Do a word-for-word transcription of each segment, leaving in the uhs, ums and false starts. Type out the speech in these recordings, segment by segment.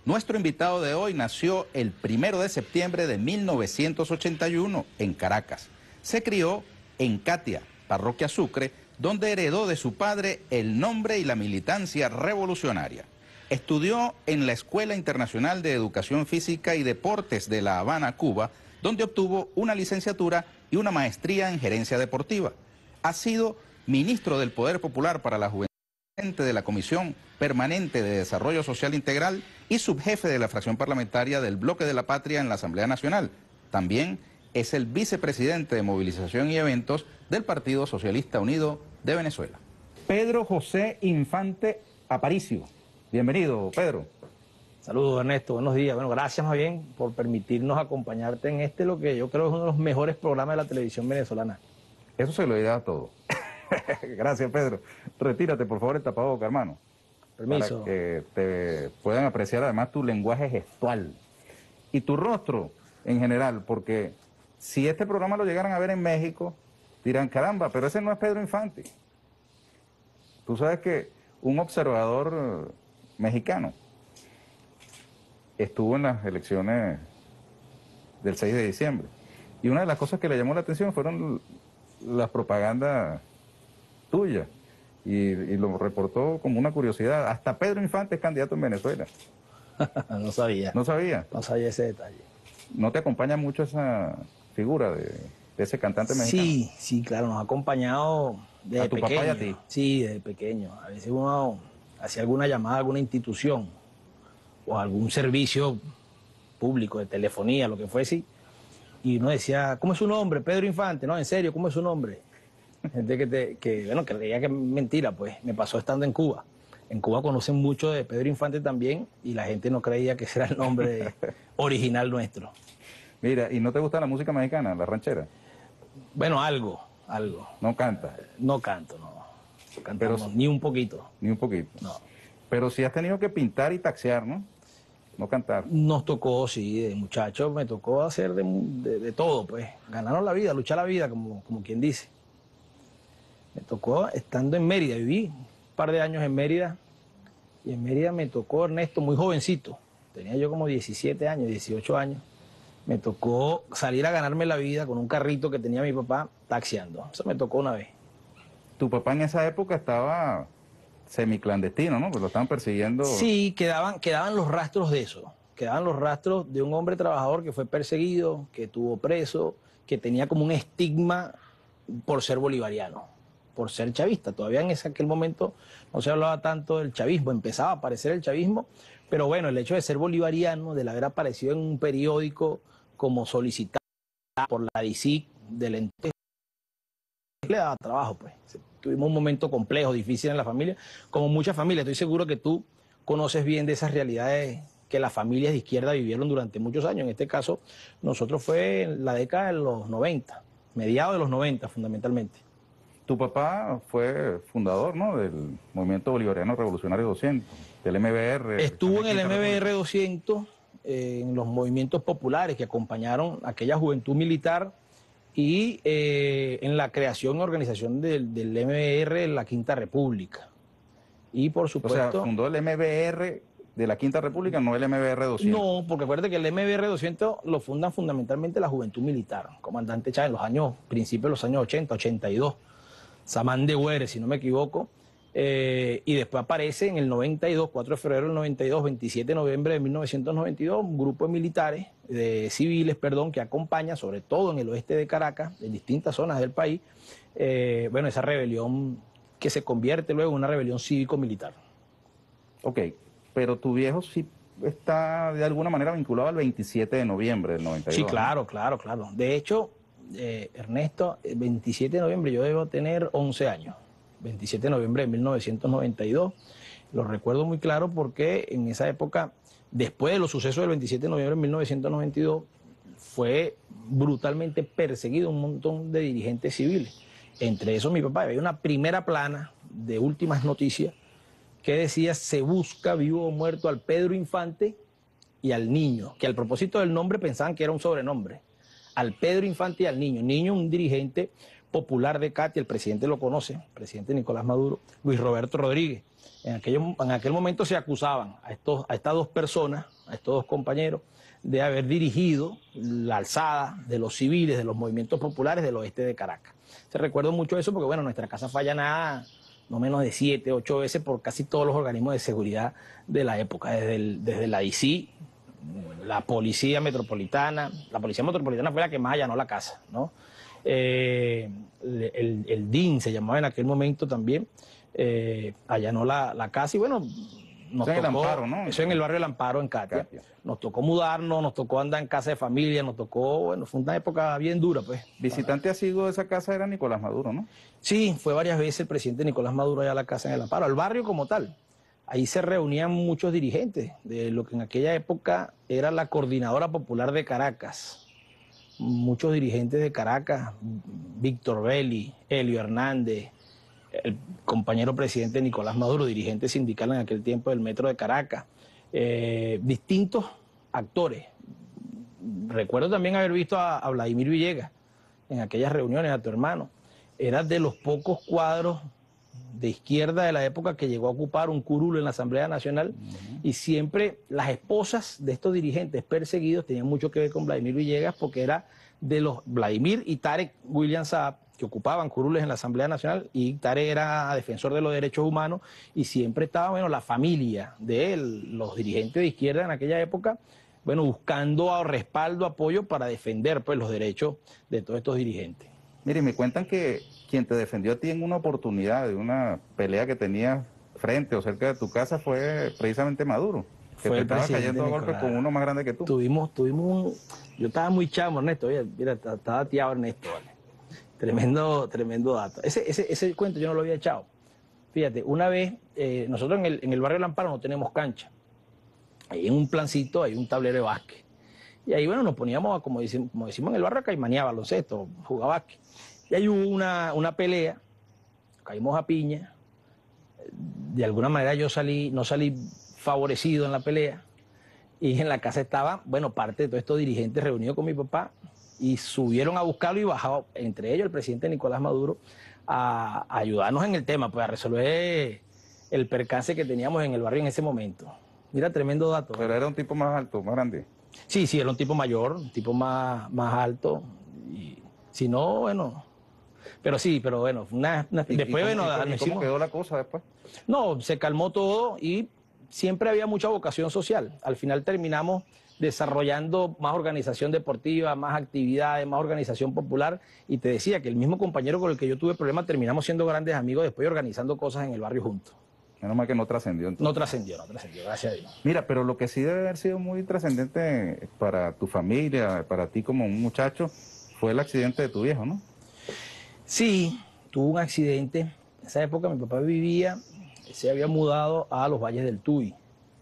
Nuestro invitado de hoy nació el primero de septiembre de mil novecientos ochenta y uno en Caracas. Se crió en Catia, parroquia Sucre, donde heredó de su padre el nombre y la militancia revolucionaria. Estudió en la Escuela Internacional de Educación Física y Deportes de La Habana, Cuba, donde obtuvo una licenciatura y una maestría en gerencia deportiva. Ha sido ministro del Poder Popular para la Juventud, presidente de la Comisión Permanente de Desarrollo Social Integral y subjefe de la fracción parlamentaria del Bloque de la Patria en la Asamblea Nacional. También es el vicepresidente de Movilización y Eventos del Partido Socialista Unido de Venezuela. Pedro José Infante Aparicio. Bienvenido, Pedro. Saludos, Ernesto. Buenos días. Bueno, gracias más bien por permitirnos acompañarte en este, lo que yo creo es uno de los mejores programas de la televisión venezolana. Eso se lo dirá a todo. Gracias, Pedro. Retírate, por favor, el tapabocas, hermano. Permiso. Para que te puedan apreciar además tu lenguaje gestual y tu rostro en general, porque si este programa lo llegaran a ver en México, dirán, caramba, pero ese no es Pedro Infante. Tú sabes que un observador mexicano estuvo en las elecciones del seis de diciembre y una de las cosas que le llamó la atención fueron las propagandas tuyas y, y lo reportó como una curiosidad. Hasta Pedro Infante es candidato en Venezuela. No sabía. ¿No sabía? No sabía ese detalle. ¿No te acompaña mucho esa figura de, de ese cantante mexicano? Sí, sí, claro, nos ha acompañado desde ¿A tu pequeño. papá y a ti? Sí, desde pequeño. A veces uno hacía alguna llamada a alguna institución o a algún servicio público de telefonía, lo que fuese, y uno decía, ¿cómo es su nombre? Pedro Infante. No, en serio, ¿cómo es su nombre? Gente que, te, que bueno, que creía que es mentira, pues me pasó estando en Cuba. En Cuba conocen mucho de Pedro Infante también y la gente no creía que ese era el nombre original nuestro. Mira, ¿y no te gusta la música mexicana, la ranchera? Bueno, algo, algo. ¿No canta? No canto, no. Cantamos Pero, ni un poquito. Ni un poquito. No. Pero sí has tenido que pintar y taxear, ¿no? No cantar. Nos tocó, sí, de muchachos me tocó hacer de, de, de todo, pues. Ganarnos la vida, luchar la vida, como, como quien dice. Me tocó estando en Mérida, viví un par de años en Mérida, y en Mérida me tocó, Ernesto, muy jovencito, tenía yo como diecisiete años, dieciocho años, me tocó salir a ganarme la vida con un carrito que tenía mi papá taxiando. Eso me tocó una vez. Tu papá en esa época estaba semiclandestino, ¿no? Pues lo estaban persiguiendo. Sí, quedaban, quedaban los rastros de eso, quedaban los rastros de un hombre trabajador que fue perseguido, que estuvo preso, que tenía como un estigma por ser bolivariano, por ser chavista. Todavía en ese, aquel momento no se hablaba tanto del chavismo, empezaba a aparecer el chavismo, pero bueno, el hecho de ser bolivariano, de haber aparecido en un periódico como solicitado por la D I C I del ente, le daba trabajo, pues. Tuvimos un momento complejo, difícil en la familia, como muchas familias. Estoy seguro que tú conoces bien de esas realidades que las familias de izquierda vivieron durante muchos años. En este caso, nosotros fue en la década de los noventa, mediados de los noventa fundamentalmente. Tu papá fue fundador, ¿no?, del Movimiento Bolivariano Revolucionario doscientos, del M B R. Estuvo en el M B R doscientos, eh, en los movimientos populares que acompañaron a aquella juventud militar y eh, en la creación y organización del, del M B R en la Quinta República. Y por supuesto... O sea, fundó el M B R de la Quinta República, no el M B R doscientos. No, porque acuérdate que el M B R doscientos lo fundan fundamentalmente la juventud militar. Comandante Chávez en los años, principios de los años ochenta, ochenta y dos. Samán de Güeres, si no me equivoco, eh, y después aparece en el noventa y dos, cuatro de febrero del noventa y dos, veintisiete de noviembre de mil novecientos noventa y dos, un grupo de militares, de civiles, perdón, que acompaña, sobre todo en el oeste de Caracas, en distintas zonas del país, eh, bueno, esa rebelión que se convierte luego en una rebelión cívico-militar. Ok, pero tu viejo sí está de alguna manera vinculado al veintisiete de noviembre del noventa y dos. Sí, claro, ¿no? claro, claro. De hecho... Eh, Ernesto, el veintisiete de noviembre yo debo tener once años, veintisiete de noviembre de mil novecientos noventa y dos, lo recuerdo muy claro porque en esa época, después de los sucesos del veintisiete de noviembre de mil novecientos noventa y dos, fue brutalmente perseguido un montón de dirigentes civiles, entre esos mi papá. Había una primera plana de Últimas Noticias que decía: se busca vivo o muerto al Pedro Infante y al niño, que al propósito del nombre pensaban que era un sobrenombre. Al Pedro Infante y al niño. Niño, un dirigente popular de Catia, el presidente lo conoce, el presidente Nicolás Maduro, Luis Roberto Rodríguez. En aquel, en aquel momento se acusaban a, estos, a estas dos personas, a estos dos compañeros, de haber dirigido la alzada de los civiles, de los movimientos populares del oeste de Caracas. Se recuerdo mucho eso porque, bueno, nuestra casa fue allanada no menos de siete, ocho veces por casi todos los organismos de seguridad de la época, desde, el, desde la D I C I, la Policía Metropolitana. La Policía Metropolitana fue la que más allanó la casa, ¿no? Eh, el, el D I N se llamaba en aquel momento también, eh, allanó la, la casa y bueno, nos eso tocó, en el Amparo, ¿no? Eso en el barrio El Amparo, en Catia. Catia. Nos tocó mudarnos, nos tocó andar en casa de familia, nos tocó, bueno, fue una época bien dura, pues. Visitante asiduo de esa casa era Nicolás Maduro, ¿no? Sí, fue varias veces el presidente Nicolás Maduro allá a la casa en El Amparo, al barrio como tal. Ahí se reunían muchos dirigentes de lo que en aquella época era la Coordinadora Popular de Caracas. Muchos dirigentes de Caracas, Víctor Belli, Elio Hernández, el compañero presidente Nicolás Maduro, dirigente sindical en aquel tiempo del Metro de Caracas, eh, distintos actores. Recuerdo también haber visto a, a Vladimir Villegas en aquellas reuniones, a tu hermano. Era de los pocos cuadros de izquierda de la época que llegó a ocupar un curul en la Asamblea Nacional, uh-huh. Y siempre las esposas de estos dirigentes perseguidos tenían mucho que ver con Vladimir Villegas porque era de los Vladimir y Tarek William Saab, que ocupaban curules en la Asamblea Nacional, y Tarek era defensor de los derechos humanos y siempre estaba, bueno, la familia de él, los dirigentes de izquierda en aquella época, bueno, buscando respaldo, apoyo para defender pues los derechos de todos estos dirigentes. Mire, me cuentan que quien te defendió a ti en una oportunidad de una pelea que tenías frente o cerca de tu casa fue precisamente Maduro, que fue te el estaba cayendo a Nicolás. golpes con uno más grande que tú. Tuvimos, tuvimos un... Yo estaba muy chamo, Ernesto, oye, mira, estaba tiado Ernesto, vale. Tremendo, tremendo dato. Ese, ese, ese cuento yo no lo había echado. Fíjate, una vez, eh, nosotros en el, en el barrio El Amparo no tenemos cancha. Ahí en un plancito hay un tablero de básquet. Y ahí, bueno, nos poníamos, a, como, decimos, como decimos en el barrio, a caimanear baloncesto, jugar básquet. Y ahí hubo una, una pelea, caímos a piña. De alguna manera yo salí, no salí favorecido en la pelea. Y en la casa estaba, bueno, parte de todos estos dirigentes reunidos con mi papá. Y subieron a buscarlo y bajaron, entre ellos el presidente Nicolás Maduro, a, a ayudarnos en el tema, pues a resolver el percance que teníamos en el barrio en ese momento. Mira, tremendo dato. Pero era un tipo más alto, más grande. Sí, sí, era un tipo mayor, un tipo más, más alto. Y si no, bueno... Pero sí, pero bueno, una, una, ¿Y, después, y bueno... cómo, y cómo hicimos, quedó la cosa después? No, se calmó todo y siempre había mucha vocación social. Al final terminamos desarrollando más organización deportiva, más actividades, más organización popular, y te decía que el mismo compañero con el que yo tuve problemas terminamos siendo grandes amigos después organizando cosas en el barrio juntos. Menos mal que no trascendió entonces. No trascendió, no trascendió, gracias a Dios. Mira, pero lo que sí debe haber sido muy trascendente para tu familia, para ti como un muchacho, fue el accidente de tu viejo, ¿no? Sí, tuvo un accidente. En esa época mi papá vivía, se había mudado a los Valles del Tuy.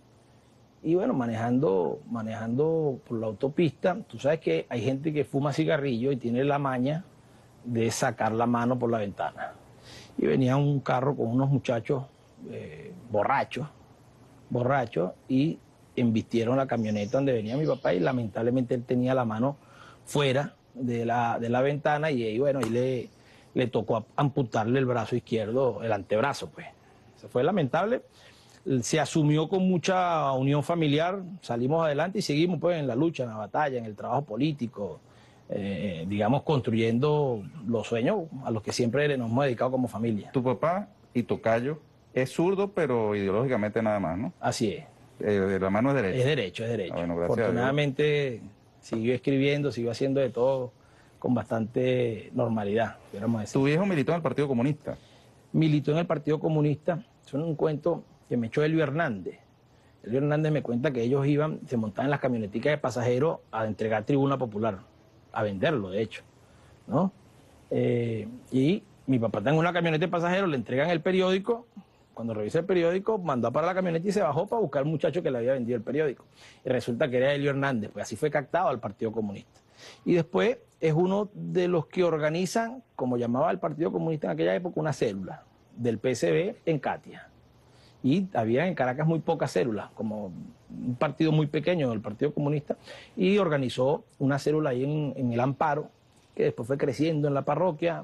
Y bueno, manejando, manejando por la autopista, tú sabes que hay gente que fuma cigarrillo y tiene la maña de sacar la mano por la ventana. Y venía un carro con unos muchachos eh, borrachos, borrachos, y embistieron la camioneta donde venía mi papá y lamentablemente él tenía la mano fuera de la, de la ventana y ahí, bueno, ahí le, le tocó amputarle el brazo izquierdo, el antebrazo, pues. Eso fue lamentable. Se asumió con mucha unión familiar, salimos adelante y seguimos pues en la lucha, en la batalla, en el trabajo político, eh, digamos, construyendo los sueños a los que siempre nos hemos dedicado como familia. Tu papá y tocayo es zurdo, pero ideológicamente nada más, ¿no? Así es. Eh, la mano es derecha. Es derecho, es derecho. Ah, bueno, gracias Afortunadamente siguió escribiendo, siguió haciendo de todo con bastante normalidad, queremos decir. Tu viejo militó en el Partido Comunista. Militó en el Partido Comunista. Es un cuento que me echó Elio Hernández. Elio Hernández me cuenta que ellos iban, se montaban en las camioneticas de pasajeros a entregar Tribuna Popular, a venderlo, de hecho, ¿no? Eh, y mi papá está en una camioneta de pasajeros, le entregan el periódico. Cuando revisa el periódico, mandó a parar la camioneta y se bajó para buscar al muchacho que le había vendido el periódico. Y resulta que era Elio Hernández, pues así fue captado al Partido Comunista. Y después es uno de los que organizan, como llamaba el Partido Comunista en aquella época, una célula del P S B en Catia. Y había en Caracas muy pocas células, como un partido muy pequeño del Partido Comunista, y organizó una célula ahí en, en el Amparo, que después fue creciendo en la parroquia,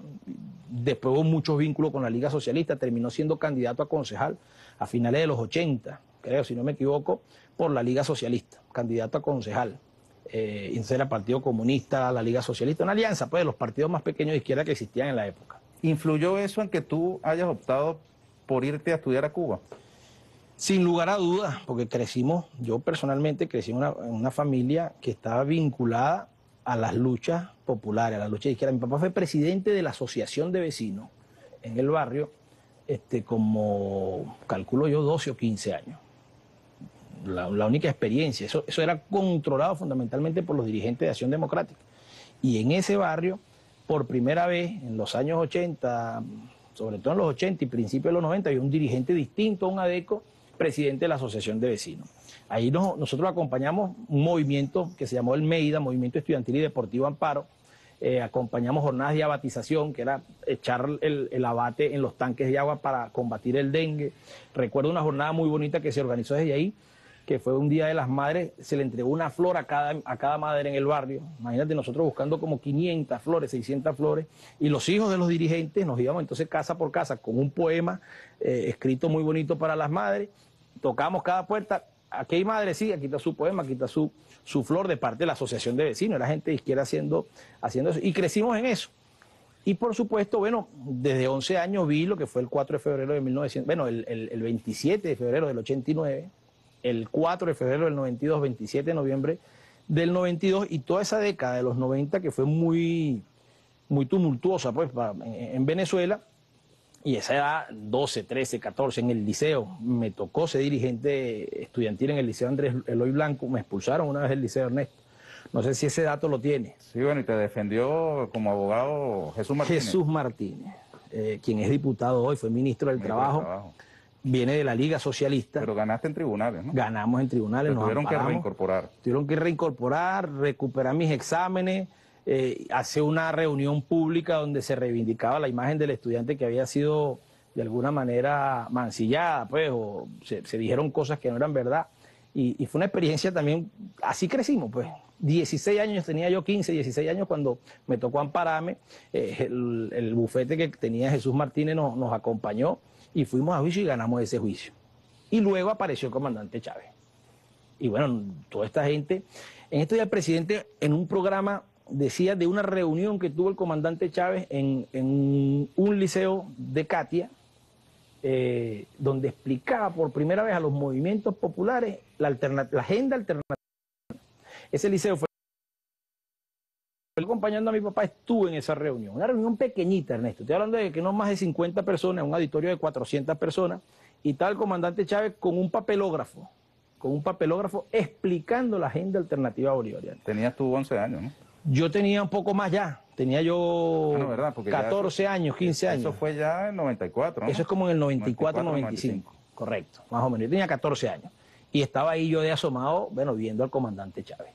después hubo muchos vínculos con la Liga Socialista, terminó siendo candidato a concejal a finales de los ochenta, creo, si no me equivoco, por la Liga Socialista, candidato a concejal. Eh, entonces era Partido Comunista, la Liga Socialista, una alianza pues de los partidos más pequeños de izquierda que existían en la época. ¿Influyó eso en que tú hayas optado por irte a estudiar a Cuba? Sin lugar a dudas, porque crecimos, yo personalmente crecí en una, en una familia que estaba vinculada a las luchas populares, a las luchas de izquierda. Mi papá fue presidente de la Asociación de Vecinos en el barrio, este, como, calculo yo, doce o quince años. La, la única experiencia, eso, eso era controlado fundamentalmente por los dirigentes de Acción Democrática. Y en ese barrio, por primera vez, en los años ochenta, sobre todo en los ochenta y principios de los noventa, había un dirigente distinto a un ADECO, presidente de la Asociación de Vecinos. Ahí nos, nosotros acompañamos un movimiento que se llamó el MEIDA, Movimiento Estudiantil y Deportivo Amparo. Eh, acompañamos jornadas de abatización, que era echar el, el abate en los tanques de agua para combatir el dengue. Recuerdo una jornada muy bonita que se organizó desde ahí, que fue un Día de las Madres, se le entregó una flor a cada, a cada madre en el barrio. Imagínate, nosotros buscando como quinientas flores, seiscientas flores, y los hijos de los dirigentes nos íbamos entonces casa por casa con un poema eh, escrito muy bonito para las madres, tocamos cada puerta, aquí hay madre, sí, aquí está su poema, aquí está su, su flor de parte de la Asociación de Vecinos, era gente de izquierda haciendo, haciendo eso, y crecimos en eso. Y por supuesto, bueno, desde once años vi lo que fue el cuatro de febrero de mil novecientos, bueno, el, el, el veintisiete de febrero del ochenta y nueve, el cuatro de febrero del noventa y dos, veintisiete de noviembre del noventa y dos, y toda esa década de los noventa que fue muy, muy tumultuosa pues, en Venezuela, y esa edad, doce, trece, catorce, en el liceo, me tocó ser dirigente estudiantil en el Liceo Andrés Eloy Blanco, me expulsaron una vez del Liceo Ernesto. No sé si ese dato lo tiene. Sí, bueno, y te defendió como abogado Jesús Martínez. Jesús Martínez, eh, quien es diputado hoy, fue ministro del Ministro Trabajo. del Trabajo. Viene de la Liga Socialista. Pero ganaste en tribunales, ¿no? Ganamos en tribunales, Pero nos tuvieron amparamos, que reincorporar. Tuvieron que reincorporar, recuperar mis exámenes, eh, hacer una reunión pública donde se reivindicaba la imagen del estudiante que había sido de alguna manera mancillada, pues, o se, se dijeron cosas que no eran verdad. Y, y fue una experiencia también, así crecimos, pues. dieciséis años, tenía yo quince, dieciséis años cuando me tocó ampararme. Eh, el, el bufete que tenía Jesús Martínez nos, nos acompañó y fuimos a juicio y ganamos ese juicio. Y luego apareció el comandante Chávez. Y bueno, toda esta gente, en esto ya el presidente en un programa decía de una reunión que tuvo el comandante Chávez en, en un liceo de Catia, eh, donde explicaba por primera vez a los movimientos populares la, la agenda alternativa. Ese liceo fue acompañando a mi papá, estuve en esa reunión, una reunión pequeñita, Ernesto, estoy hablando de que no más de cincuenta personas, un auditorio de cuatrocientas personas, y estaba el comandante Chávez con un papelógrafo, con un papelógrafo explicando la agenda alternativa bolivariana. Tenías tú once años, ¿no? Yo tenía un poco más ya, tenía yo bueno, ¿verdad? Porque catorce eso, años, quince años. Eso fue ya en noventa y cuatro, ¿no? Eso es como en el noventa y cuatro, noventa y cinco, correcto, más o menos. Yo tenía catorce años y estaba ahí yo de asomado, bueno, viendo al comandante Chávez.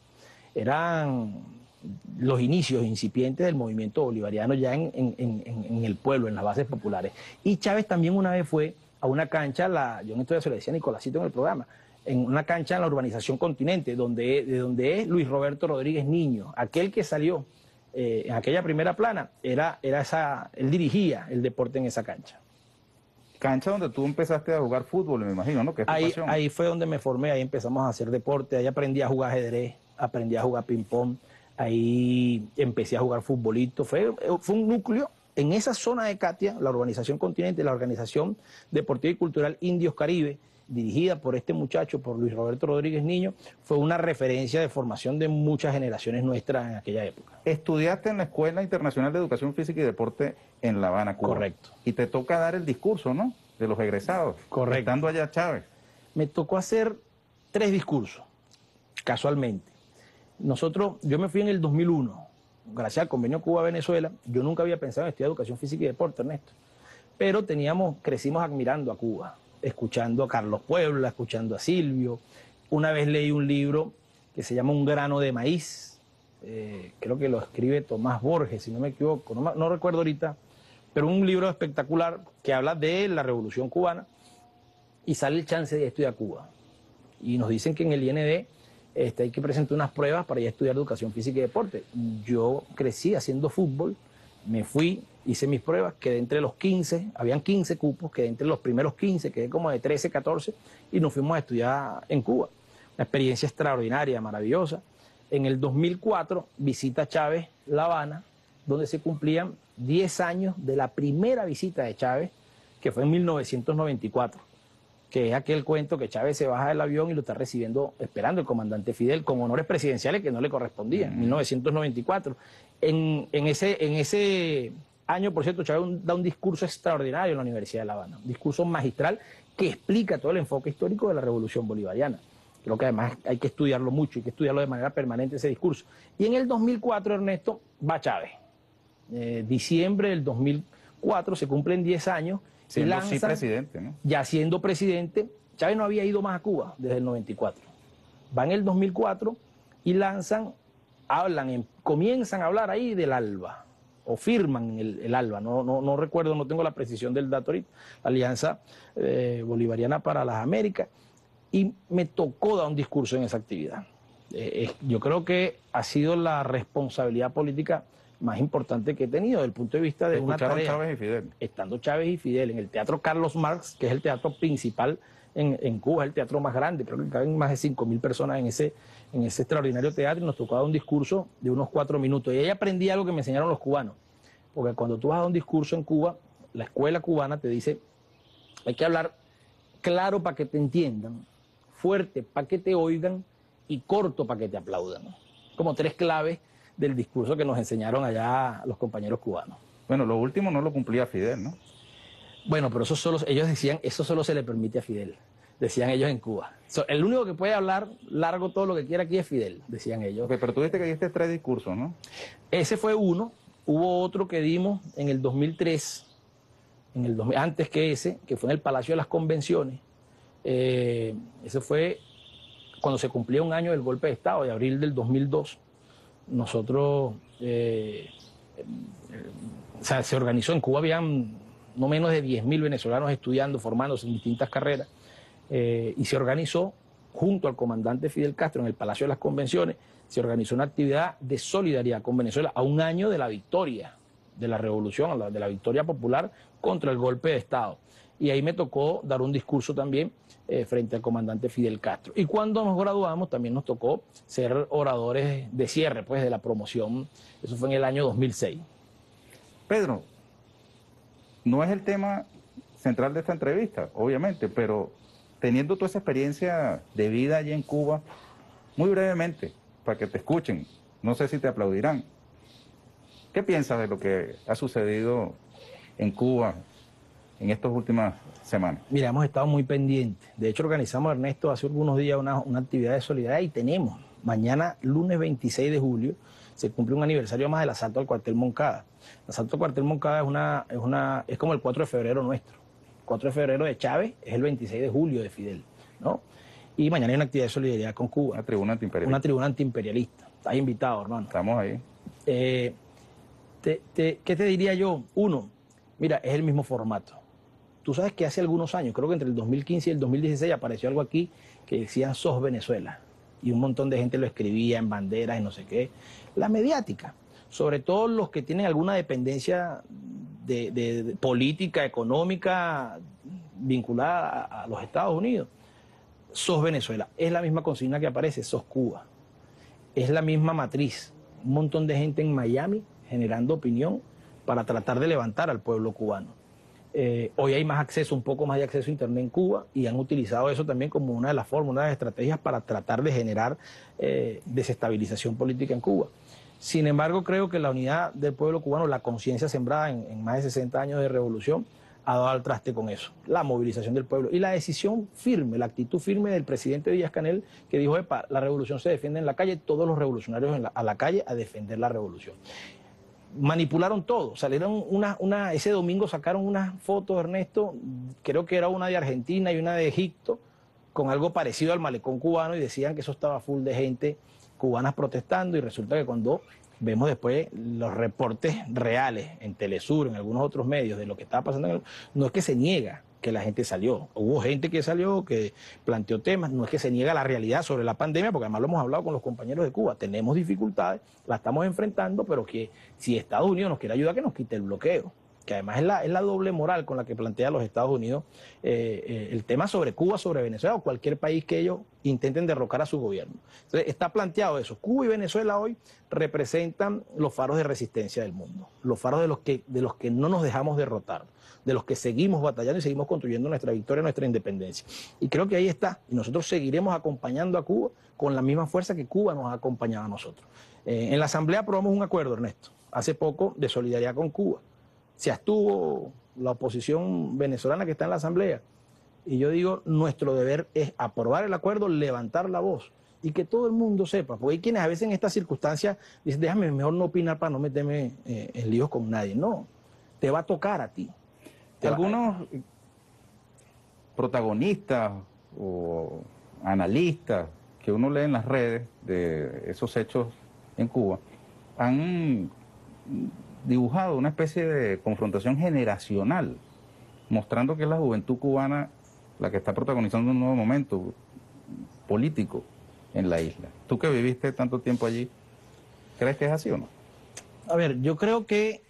Eran los inicios incipientes del movimiento bolivariano ya en, en, en, en el pueblo, en las bases populares. Y Chávez también una vez fue a una cancha, la, yo en esto ya se lo decía a Nicolásito en el programa, en una cancha en la urbanización Continente, donde, de donde es Luis Roberto Rodríguez Niño, aquel que salió eh, en aquella primera plana, era, era esa, él dirigía el deporte en esa cancha. Cancha donde tú empezaste a jugar fútbol, me imagino, ¿no? Que es tu ahí, pasión. ahí fue donde me formé, ahí empezamos a hacer deporte, ahí aprendí a jugar ajedrez, aprendí a jugar ping-pong, ahí empecé a jugar futbolito, fue, fue un núcleo en esa zona de Catia, la urbanización Continente, la organización deportiva y cultural Indios Caribe, dirigida por este muchacho, por Luis Roberto Rodríguez Niño, fue una referencia de formación de muchas generaciones nuestras en aquella época. Estudiaste en la Escuela Internacional de Educación Física y Deporte en La Habana, Cuba. Correcto. Y te toca dar el discurso, ¿no? De los egresados. Correcto. Estando allá Chávez. Me tocó hacer tres discursos, casualmente. Nosotros, yo me fui en el dos mil uno, gracias al convenio Cuba-Venezuela. Yo nunca había pensado en estudiar educación física y deporte, Ernesto. Pero teníamos, crecimos admirando a Cuba, escuchando a Carlos Puebla, escuchando a Silvio. Una vez leí un libro que se llama Un grano de maíz, eh, creo que lo escribe Tomás Borges, si no me equivoco, no, no recuerdo ahorita, pero un libro espectacular que habla de la Revolución Cubana y sale el chance de estudiar Cuba. Y nos dicen que en el I N D este, hay que presentar unas pruebas para ir a estudiar educación física y deporte. Yo crecí haciendo fútbol Me fui, hice mis pruebas, quedé entre los quince, habían quince cupos, quedé entre los primeros quince, quedé como de trece, catorce, y nos fuimos a estudiar en Cuba. Una experiencia extraordinaria, maravillosa. En el dos mil cuatro visita Chávez La Habana, donde se cumplían diez años de la primera visita de Chávez, que fue en mil novecientos noventa y cuatro, que es aquel cuento que Chávez se baja del avión y lo está recibiendo, esperando el comandante Fidel, con honores presidenciales que no le correspondían, en mil novecientos noventa y cuatro. En, en, ese, en ese año, por cierto, Chávez un, da un discurso extraordinario en la Universidad de La Habana, un discurso magistral que explica todo el enfoque histórico de la Revolución Bolivariana. Creo que además hay que estudiarlo mucho, hay que estudiarlo de manera permanente ese discurso. Y en el dos mil cuatro, Ernesto, va Chávez. Eh, diciembre del dos mil cuatro, se cumplen diez años. Siendo lanzan, sí presidente, ¿no? Ya siendo presidente, Chávez no había ido más a Cuba desde el noventa y cuatro. Va en el dos mil cuatro y lanzan, hablan, en, comienzan a hablar ahí del ALBA, o firman el, el ALBA, no, no, no recuerdo, no tengo la precisión del dato ahorita, la Alianza eh, Bolivariana para las Américas, y me tocó dar un discurso en esa actividad. Eh, eh, yo creo que ha sido la responsabilidad política más importante que he tenido desde el punto de vista de una tarea. Chávez y Fidel. Estando Chávez y Fidel en el Teatro Carlos Marx, que es el teatro principal en, en Cuba, es el teatro más grande, creo que caben más de cinco mil personas en ese, en ese extraordinario teatro, y nos tocó dar un discurso de unos cuatro minutos. Y ahí aprendí algo que me enseñaron los cubanos, porque cuando tú vas a dar un discurso en Cuba, la escuela cubana te dice, hay que hablar claro para que te entiendan, fuerte para que te oigan y corto para que te aplaudan. Como tres claves del discurso que nos enseñaron allá los compañeros cubanos. Bueno, lo último no lo cumplía Fidel, ¿no? Bueno, pero eso solo, ellos decían, eso solo se le permite a Fidel, decían ellos en Cuba. So, el único que puede hablar largo todo lo que quiera aquí es Fidel, decían ellos. Okay, pero tú dijiste que diste tres discursos, ¿no? Ese fue uno, hubo otro que dimos en el dos mil tres, en el dos mil, antes que ese, que fue en el Palacio de las Convenciones. Eh, ese fue cuando se cumplía un año del golpe de Estado, de abril del dos mil dos. Nosotros, eh, eh, o sea, se organizó en Cuba, habían no menos de diez mil venezolanos estudiando, formándose en distintas carreras, eh, y se organizó junto al comandante Fidel Castro en el Palacio de las Convenciones, se organizó una actividad de solidaridad con Venezuela a un año de la victoria de la revolución, de la victoria popular contra el golpe de Estado. Y ahí me tocó dar un discurso también eh, frente al comandante Fidel Castro. Y cuando nos graduamos también nos tocó ser oradores de cierre, pues, de la promoción. Eso fue en el año dos mil seis. Pedro, no es el tema central de esta entrevista, obviamente, pero teniendo toda esa experiencia de vida allí en Cuba, muy brevemente, para que te escuchen, no sé si te aplaudirán. ¿Qué piensas de lo que ha sucedido en Cuba en estas últimas semanas? Mira, hemos estado muy pendientes. De hecho, organizamos, Ernesto, hace algunos días una, una actividad de solidaridad y tenemos, mañana, lunes veintiséis de julio, se cumple un aniversario más del asalto al cuartel Moncada. El asalto al cuartel Moncada es, una, es, una, es como el cuatro de febrero nuestro. El cuatro de febrero de Chávez es el veintiséis de julio de Fidel, ¿no? Y mañana hay una actividad de solidaridad con Cuba. Una tribuna antiimperialista. Una tribuna antiimperialista. Estás invitado, hermano. Estamos ahí. Eh, te, te, ¿Qué te diría yo? Uno, mira, es el mismo formato. Tú sabes que hace algunos años, creo que entre el dos mil quince y el dos mil dieciséis, apareció algo aquí que decían "Sos Venezuela". Y un montón de gente lo escribía en banderas y no sé qué. La mediática, sobre todo los que tienen alguna dependencia de, de, de política, económica, vinculada a, a los Estados Unidos. "Sos Venezuela". Es la misma consigna que aparece, "Sos Cuba". Es la misma matriz. Un montón de gente en Miami generando opinión para tratar de levantar al pueblo cubano. Eh, hoy hay más acceso, un poco más de acceso a Internet en Cuba, y han utilizado eso también como una de las formas, una de las estrategias para tratar de generar eh, desestabilización política en Cuba. Sin embargo, creo que la unidad del pueblo cubano, la conciencia sembrada en, en más de sesenta años de revolución, ha dado al traste con eso. La movilización del pueblo y la decisión firme, la actitud firme del presidente Díaz-Canel, que dijo: epa, la revolución se defiende en la calle, todos los revolucionarios en la, a la calle a defender la revolución. Manipularon todo, salieron una, una, ese domingo sacaron unas fotos, Ernesto, creo que era una de Argentina y una de Egipto, con algo parecido al malecón cubano, y decían que eso estaba full de gente cubanas protestando, y resulta que cuando vemos después los reportes reales en Telesur, en algunos otros medios de lo que estaba pasando, en el, no es que se niega que la gente salió. Hubo gente que salió, que planteó temas, no es que se niega la realidad sobre la pandemia, porque además lo hemos hablado con los compañeros de Cuba, tenemos dificultades, la estamos enfrentando, pero que si Estados Unidos nos quiere ayudar, que nos quite el bloqueo, que además es la, es la doble moral con la que plantea los Estados Unidos eh, eh, el tema sobre Cuba, sobre Venezuela o cualquier país que ellos intenten derrocar a su gobierno. Entonces está planteado eso. Cuba y Venezuela hoy representan los faros de resistencia del mundo, los faros de los que, de los que no nos dejamos derrotar, de los que seguimos batallando y seguimos construyendo nuestra victoria, nuestra independencia. Y creo que ahí está. Y nosotros seguiremos acompañando a Cuba con la misma fuerza que Cuba nos ha acompañado a nosotros. Eh, en la Asamblea aprobamos un acuerdo, Ernesto, hace poco, de solidaridad con Cuba. Se abstuvo la oposición venezolana que está en la Asamblea. Y yo digo, nuestro deber es aprobar el acuerdo, levantar la voz y que todo el mundo sepa. Porque hay quienes a veces en estas circunstancias dicen, déjame mejor no opinar para no meterme eh, en líos con nadie. No, te va a tocar a ti. Algunos protagonistas o analistas que uno lee en las redes de esos hechos en Cuba han dibujado una especie de confrontación generacional, mostrando que es la juventud cubana la que está protagonizando un nuevo momento político en la isla. Tú que viviste tanto tiempo allí, ¿crees que es así o no? A ver, yo creo que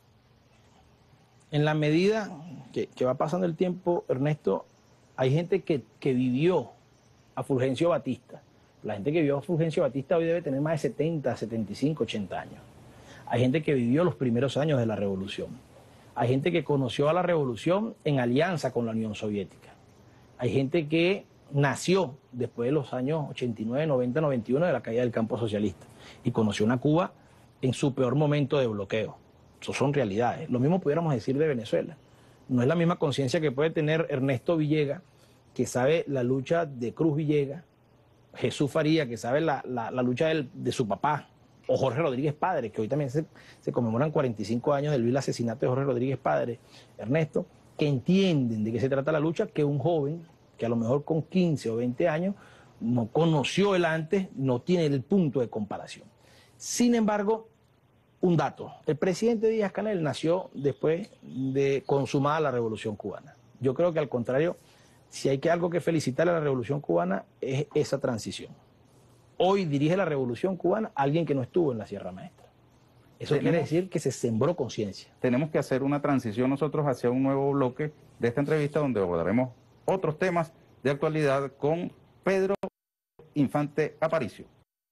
en la medida que, que va pasando el tiempo, Ernesto, hay gente que, que vivió a Fulgencio Batista. La gente que vivió a Fulgencio Batista hoy debe tener más de setenta, setenta y cinco, ochenta años. Hay gente que vivió los primeros años de la revolución. Hay gente que conoció a la revolución en alianza con la Unión Soviética. Hay gente que nació después de los años ochenta y nueve, noventa, noventa y uno de la caída del campo socialista y conoció una Cuba en su peor momento de bloqueo. Eso son realidades. Lo mismo pudiéramos decir de Venezuela. No es la misma conciencia que puede tener Ernesto Villegas, que sabe la lucha de Cruz Villegas, Jesús Faría, que sabe la, la, la lucha del, de su papá, o Jorge Rodríguez Padre, que hoy también se, se conmemoran cuarenta y cinco años del vil asesinato de Jorge Rodríguez Padre, Ernesto, que entienden de qué se trata la lucha, que un joven que a lo mejor con quince o veinte años no conoció el antes, no tiene el punto de comparación. Sin embargo, un dato, el presidente Díaz-Canel nació después de consumada la Revolución Cubana. Yo creo que al contrario, si hay que algo que felicitar a la Revolución Cubana es esa transición. Hoy dirige la Revolución Cubana alguien que no estuvo en la Sierra Maestra. Eso quiere decir que se sembró conciencia. Tenemos que hacer una transición nosotros hacia un nuevo bloque de esta entrevista donde abordaremos otros temas de actualidad con Pedro Infante Aparicio.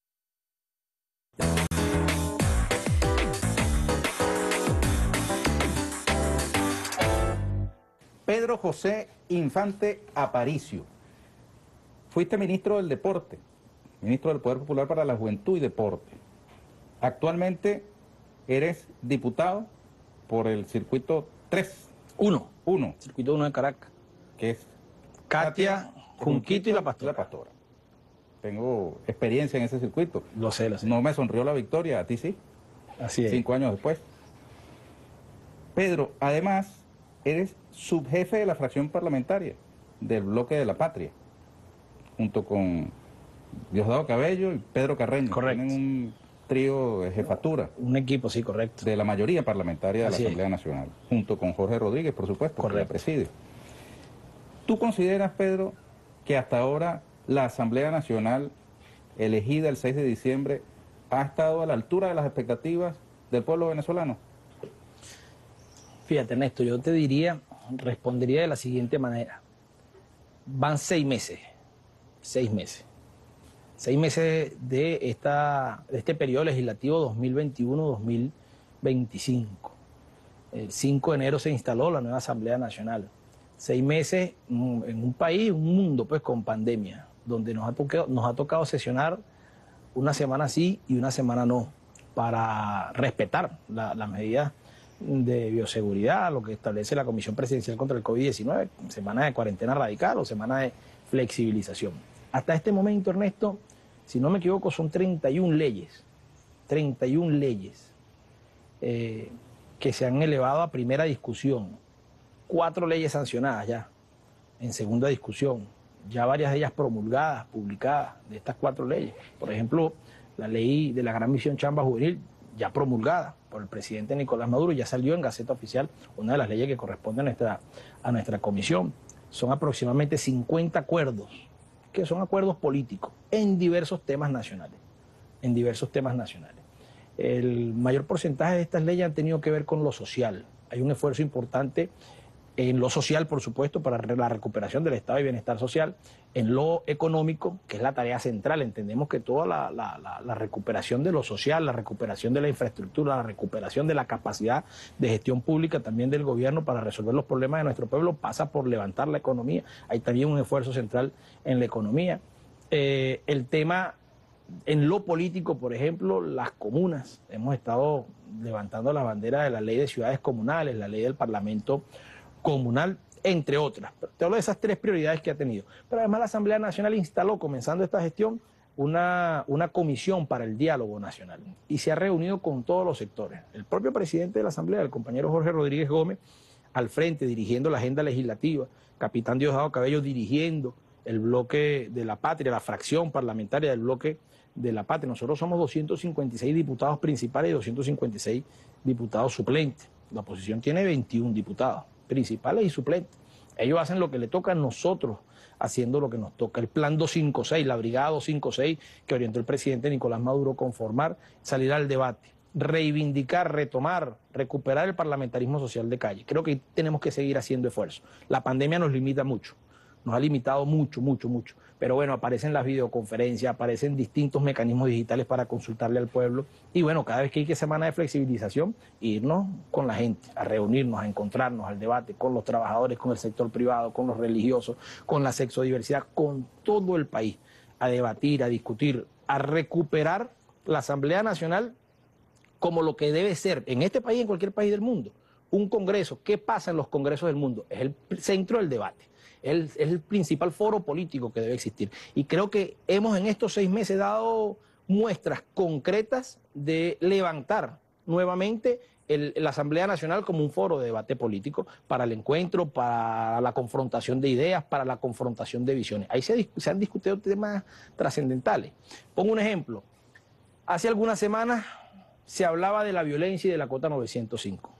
Pedro José Infante Aparicio. Fuiste ministro del Deporte, ministro del Poder Popular para la Juventud y Deporte. Actualmente eres diputado por el circuito tres. Uno. Uno. Circuito uno de Caracas. Que es Katia, Junquito y La Pastora. La Pastora. Tengo experiencia en ese circuito. Lo sé, lo sé. No me sonrió la victoria, a ti sí. Así es. Cinco años después. Pedro, además, eres subjefe de la fracción parlamentaria del Bloque de la Patria, junto con Diosdado Cabello y Pedro Carreño. Correcto. Tienen un trío de jefatura. Un equipo, sí, correcto. De la mayoría parlamentaria de Así la Asamblea es. Nacional, junto con Jorge Rodríguez, por supuesto, Correcto. que la preside. ¿Tú consideras, Pedro, que hasta ahora la Asamblea Nacional, elegida el seis de diciembre, ha estado a la altura de las expectativas del pueblo venezolano? Fíjate, Ernesto, yo te diría, respondería de la siguiente manera. Van seis meses, seis meses. Seis meses de, esta, de este periodo legislativo dos mil veintiuno dos mil veinticinco. El cinco de enero se instaló la nueva Asamblea Nacional. Seis meses en un país, un mundo pues con pandemia, donde nos ha tocado, nos ha tocado sesionar una semana sí y una semana no, para respetar las la medidas de bioseguridad, lo que establece la Comisión Presidencial contra el COVID diecinueve, semana de cuarentena radical o semana de flexibilización. Hasta este momento, Ernesto, si no me equivoco, son treinta y una leyes, treinta y una leyes eh, que se han elevado a primera discusión, cuatro leyes sancionadas ya, en segunda discusión, ya varias de ellas promulgadas, publicadas, de estas cuatro leyes. Por ejemplo, la ley de la Gran Misión Chamba Juvenil ya promulgada por el presidente Nicolás Maduro, ya salió en Gaceta Oficial, una de las leyes que corresponde a nuestra, a nuestra comisión. Son aproximadamente cincuenta acuerdos, que son acuerdos políticos en diversos temas nacionales, en diversos temas nacionales. El mayor porcentaje de estas leyes han tenido que ver con lo social. Hay un esfuerzo importante en lo social, por supuesto, para la recuperación del estado de bienestar social, en lo económico, que es la tarea central. Entendemos que toda la, la, la, la recuperación de lo social, la recuperación de la infraestructura, la recuperación de la capacidad de gestión pública también del gobierno para resolver los problemas de nuestro pueblo pasa por levantar la economía. Hay también un esfuerzo central en la economía. Eh, el tema en lo político, por ejemplo, las comunas. Hemos estado levantando la bandera de la ley de ciudades comunales, la ley del Parlamento comunal, entre otras. Te hablo de esas tres prioridades que ha tenido. Pero además la Asamblea Nacional instaló, comenzando esta gestión, una, una comisión para el diálogo nacional y se ha reunido con todos los sectores. El propio presidente de la Asamblea, el compañero Jorge Rodríguez Gómez, al frente, dirigiendo la agenda legislativa, capitán Diosdado Cabello dirigiendo el bloque de la patria, la fracción parlamentaria del bloque de la patria. Nosotros somos doscientos cincuenta y seis diputados principales y doscientos cincuenta y seis diputados suplentes. La oposición tiene veintiún diputados principales y suplentes. Ellos hacen lo que le toca a nosotros, haciendo lo que nos toca. El plan doscientos cincuenta y seis, la brigada doscientos cincuenta y seis que orientó el presidente Nicolás Maduro conformar, salir al debate, reivindicar, retomar, recuperar el parlamentarismo social de calle. Creo que tenemos que seguir haciendo esfuerzos. La pandemia nos limita mucho. Nos ha limitado mucho, mucho, mucho. Pero bueno, aparecen las videoconferencias, aparecen distintos mecanismos digitales para consultarle al pueblo. Y bueno, cada vez que hay que semana de flexibilización, irnos con la gente, a reunirnos, a encontrarnos, al debate, con los trabajadores, con el sector privado, con los religiosos, con la sexodiversidad, con todo el país, a debatir, a discutir, a recuperar la Asamblea Nacional como lo que debe ser en este país y en cualquier país del mundo. Un congreso, ¿qué pasa en los congresos del mundo? Es el centro del debate. Es el principal foro político que debe existir. Y creo que hemos en estos seis meses dado muestras concretas de levantar nuevamente el, la Asamblea Nacional como un foro de debate político para el encuentro, para la confrontación de ideas, para la confrontación de visiones. Ahí se, se han discutido temas trascendentales. Pongo un ejemplo. Hace algunas semanas se hablaba de la violencia y de la cuota novecientos cinco.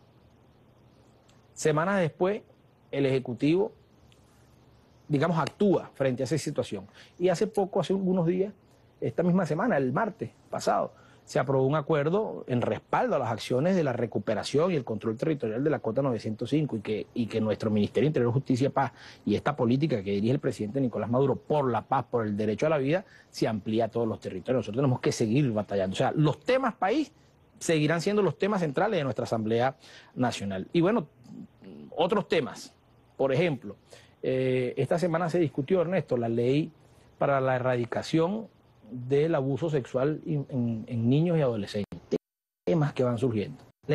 Semanas después, el Ejecutivo, digamos, actúa frente a esa situación. Y hace poco, hace algunos días, esta misma semana, el martes pasado, se aprobó un acuerdo en respaldo a las acciones de la recuperación y el control territorial de la cuota novecientos cinco y que, y que nuestro Ministerio de Interior, Justicia y Paz y esta política que dirige el presidente Nicolás Maduro por la paz, por el derecho a la vida, se amplía a todos los territorios. Nosotros tenemos que seguir batallando. O sea, los temas país seguirán siendo los temas centrales de nuestra Asamblea Nacional. Y bueno, otros temas, por ejemplo, Eh, esta semana se discutió, Ernesto, la ley para la erradicación del abuso sexual en, en, en niños y adolescentes. Temas que van surgiendo. La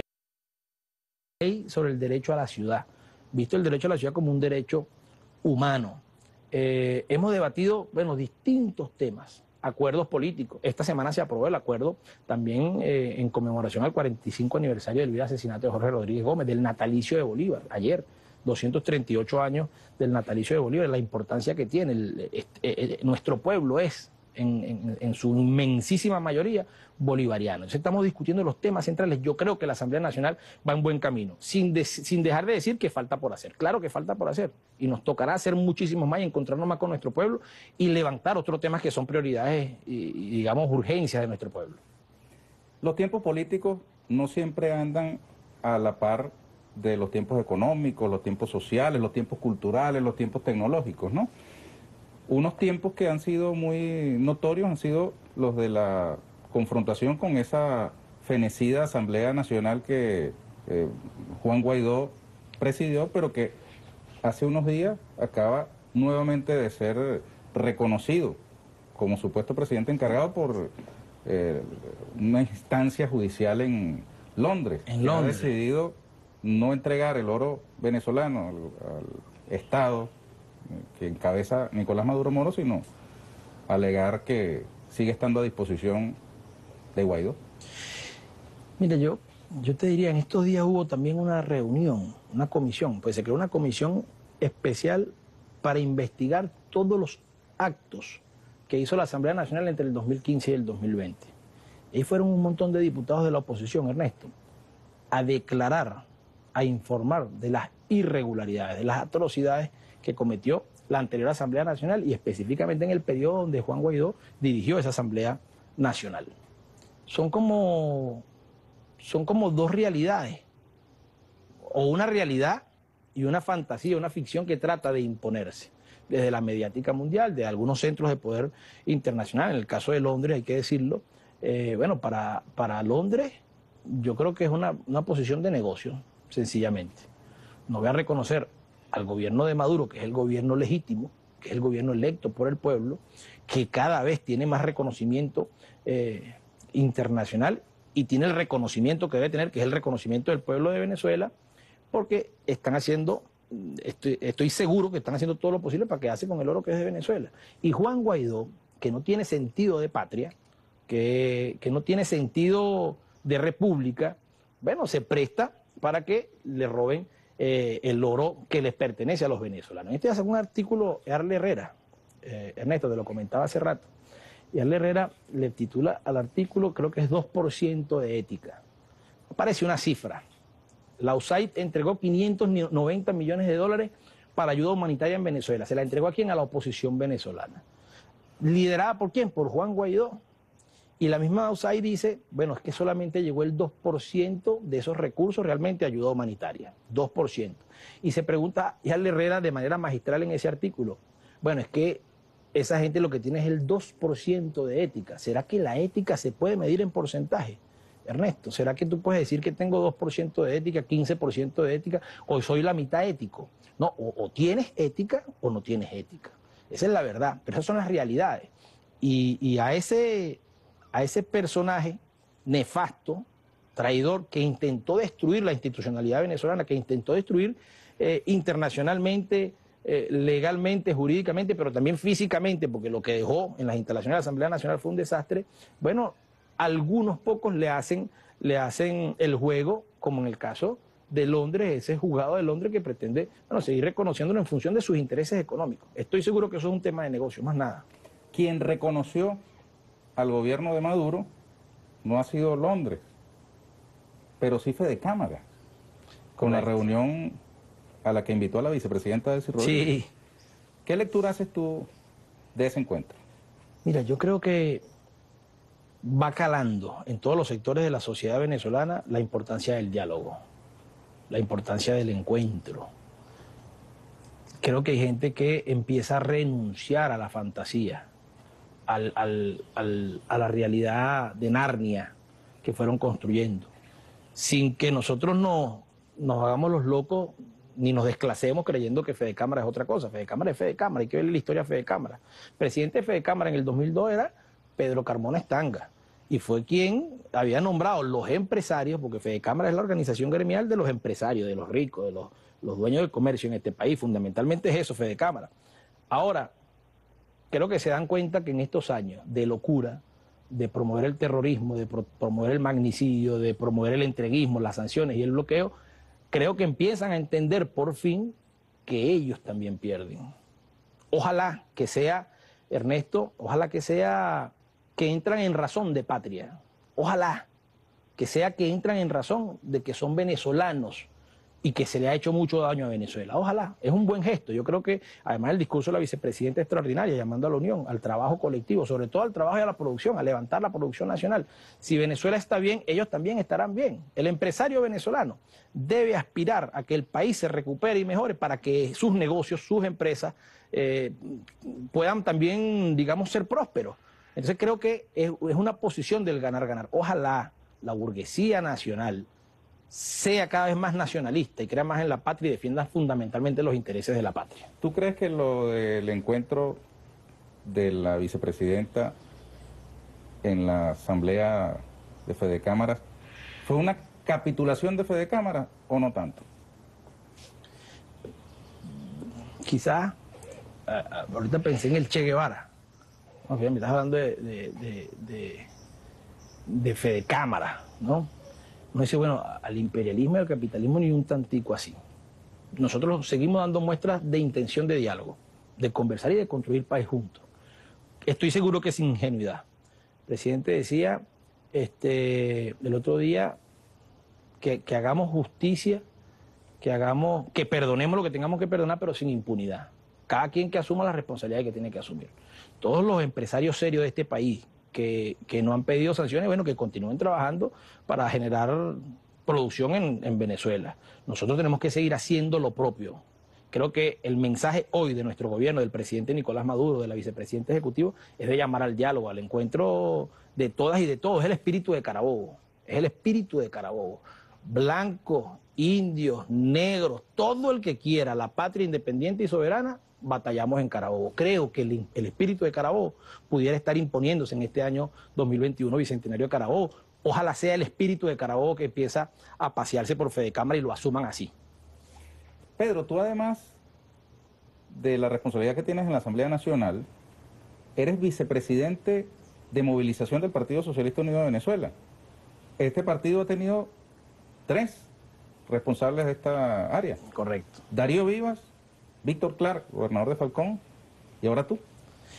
ley sobre el derecho a la ciudad. Visto el derecho a la ciudad como un derecho humano. Eh, hemos debatido, bueno, distintos temas, acuerdos políticos. Esta semana se aprobó el acuerdo también eh, en conmemoración al cuarenta y cinco aniversario del vil asesinato de Jorge Rodríguez Gómez, del natalicio de Bolívar, ayer. doscientos treinta y ocho años del natalicio de Bolívar, la importancia que tiene. El, el, el, nuestro pueblo es, en, en, en su inmensísima mayoría, bolivariano. Entonces estamos discutiendo los temas centrales. Yo creo que la Asamblea Nacional va en buen camino, sin, de, sin dejar de decir que falta por hacer. Claro que falta por hacer, y nos tocará hacer muchísimos más y encontrarnos más con nuestro pueblo y levantar otros temas que son prioridades y, y digamos, urgencias de nuestro pueblo. Los tiempos políticos no siempre andan a la par de los tiempos económicos, los tiempos sociales, los tiempos culturales, los tiempos tecnológicos, ¿no? Unos tiempos que han sido muy notorios han sido los de la confrontación con esa fenecida Asamblea Nacional que eh, Juan Guaidó presidió, pero que hace unos días acaba nuevamente de ser reconocido como supuesto presidente encargado por eh, una instancia judicial en Londres. En Londres. Ha decidido no entregar el oro venezolano al, al Estado que encabeza Nicolás Maduro Moro, sino alegar que sigue estando a disposición de Guaidó. Mira, yo, yo te diría, en estos días hubo también una reunión, una comisión, pues se creó una comisión especial para investigar todos los actos que hizo la Asamblea Nacional entre el dos mil quince y el dos mil veinte. Ahí fueron un montón de diputados de la oposición, Ernesto, a declarar, a informar de las irregularidades, de las atrocidades que cometió la anterior Asamblea Nacional y específicamente en el periodo donde Juan Guaidó dirigió esa Asamblea Nacional. Son como, son como dos realidades, o una realidad y una fantasía, una ficción que trata de imponerse desde la mediática mundial, de algunos centros de poder internacional. En el caso de Londres, hay que decirlo, eh, bueno, para, para Londres yo creo que es una, una posición de negocio, sencillamente. No voy a reconocer al gobierno de Maduro, que es el gobierno legítimo, que es el gobierno electo por el pueblo, que cada vez tiene más reconocimiento eh, internacional y tiene el reconocimiento que debe tener, que es el reconocimiento del pueblo de Venezuela, porque están haciendo, estoy, estoy seguro que están haciendo todo lo posible para quedarse con el oro que es de Venezuela. Y Juan Guaidó, que no tiene sentido de patria, que, que no tiene sentido de república, bueno, se presta para que le roben eh, el oro que les pertenece a los venezolanos. Este es un artículo de Arle Herrera, eh, Ernesto, te lo comentaba hace rato, y Arle Herrera le titula al artículo, creo que es dos por ciento de ética. Parece una cifra. La U S A I D entregó quinientos noventa millones de dólares para ayuda humanitaria en Venezuela. ¿Se la entregó a quién? A la oposición venezolana. ¿Liderada por quién? Por Juan Guaidó. Y la misma U S A I D dice, bueno, es que solamente llegó el dos por ciento de esos recursos realmente a ayuda humanitaria. dos por ciento. Y se pregunta Yarle Herrera de manera magistral en ese artículo, bueno, es que esa gente lo que tiene es el dos por ciento de ética. ¿Será que la ética se puede medir en porcentaje? Ernesto, ¿será que tú puedes decir que tengo dos por ciento de ética, quince por ciento de ética, o soy la mitad ético? No, o, o tienes ética o no tienes ética. Esa es la verdad, pero esas son las realidades. Y, y a, ese, a ese personaje nefasto, traidor, que intentó destruir la institucionalidad venezolana, que intentó destruir eh, internacionalmente, eh, legalmente, jurídicamente, pero también físicamente, porque lo que dejó en las instalaciones de la Asamblea Nacional fue un desastre, bueno, algunos pocos le hacen, le hacen el juego, como en el caso de Londres, ese juzgado de Londres que pretende, bueno, seguir reconociéndolo en función de sus intereses económicos. Estoy seguro que eso es un tema de negocio, más nada. Quien reconoció al gobierno de Maduro no ha sido Londres, pero sí Fedecámara, con la reunión a la que invitó a la vicepresidenta Delcy Rodríguez. Sí. ¿Qué lectura haces tú de ese encuentro? Mira, yo creo que va calando en todos los sectores de la sociedad venezolana la importancia del diálogo, la importancia del encuentro. Creo que hay gente que empieza a renunciar a la fantasía, al, al, al, a la realidad de Narnia que fueron construyendo, sin que nosotros nos, nos hagamos los locos ni nos desclasemos creyendo que Fedecámara es otra cosa. Fedecámara es Fedecámara, hay que ver la historia de Fedecámara. Presidente de Fedecámara en el dos mil dos era Pedro Carmona Estanga, y fue quien había nombrado los empresarios, porque Fedecámara es la organización gremial de los empresarios, de los ricos, de los, los dueños del comercio en este país. Fundamentalmente es eso, Fedecámara. Ahora, creo que se dan cuenta que en estos años de locura, de promover el terrorismo, de pro promover el magnicidio, de promover el entreguismo, las sanciones y el bloqueo, creo que empiezan a entender por fin que ellos también pierden. Ojalá que sea, Ernesto, ojalá que sea que entran en razón de patria. Ojalá que sea que entran en razón de que son venezolanos y que se le ha hecho mucho daño a Venezuela. Ojalá, es un buen gesto. Yo creo que además el discurso de la vicepresidenta extraordinaria, llamando a la unión, al trabajo colectivo, sobre todo al trabajo y a la producción, a levantar la producción nacional. Si Venezuela está bien, ellos también estarán bien. El empresario venezolano debe aspirar a que el país se recupere y mejore para que sus negocios, sus empresas eh, puedan también, digamos, ser prósperos. Entonces creo que es, es una posición del ganar-ganar. Ojalá la burguesía nacional sea cada vez más nacionalista y crea más en la patria y defienda fundamentalmente los intereses de la patria. ¿Tú crees que lo del encuentro de la vicepresidenta en la asamblea de Fedecámara fue una capitulación de Fedecámara o no tanto? Quizás, uh, ahorita pensé en el Che Guevara. No, fíjate, me estás hablando de, de, de, de, de Fedecámara, ¿no? Uno dice, bueno, al imperialismo y al capitalismo ni un tantico así. Nosotros seguimos dando muestras de intención de diálogo, de conversar y de construir país juntos. Estoy seguro que es ingenuidad. El presidente decía, este, el otro día, que, que hagamos justicia, que hagamos, que perdonemos lo que tengamos que perdonar, pero sin impunidad. Cada quien que asuma la responsabilidad que tiene que asumir. Todos los empresarios serios de este país que, que no han pedido sanciones, bueno, que continúen trabajando para generar producción en, en Venezuela. Nosotros tenemos que seguir haciendo lo propio. Creo que el mensaje hoy de nuestro gobierno, del presidente Nicolás Maduro, de la vicepresidenta ejecutiva, es de llamar al diálogo, al encuentro de todas y de todos. Es el espíritu de Carabobo, es el espíritu de Carabobo. Blancos, indios, negros, todo el que quiera la patria independiente y soberana, batallamos en Carabobo. Creo que el, el espíritu de Carabobo pudiera estar imponiéndose en este año dos mil veintiuno, bicentenario de Carabobo. Ojalá sea el espíritu de Carabobo que empieza a pasearse por Fedecámara y lo asuman así. Pedro, tú además de la responsabilidad que tienes en la Asamblea Nacional, eres vicepresidente de movilización del Partido Socialista Unido de Venezuela. Este partido ha tenido tres responsables de esta área. Correcto. Darío Vivas, Víctor Clark, gobernador de Falcón, y ahora tú.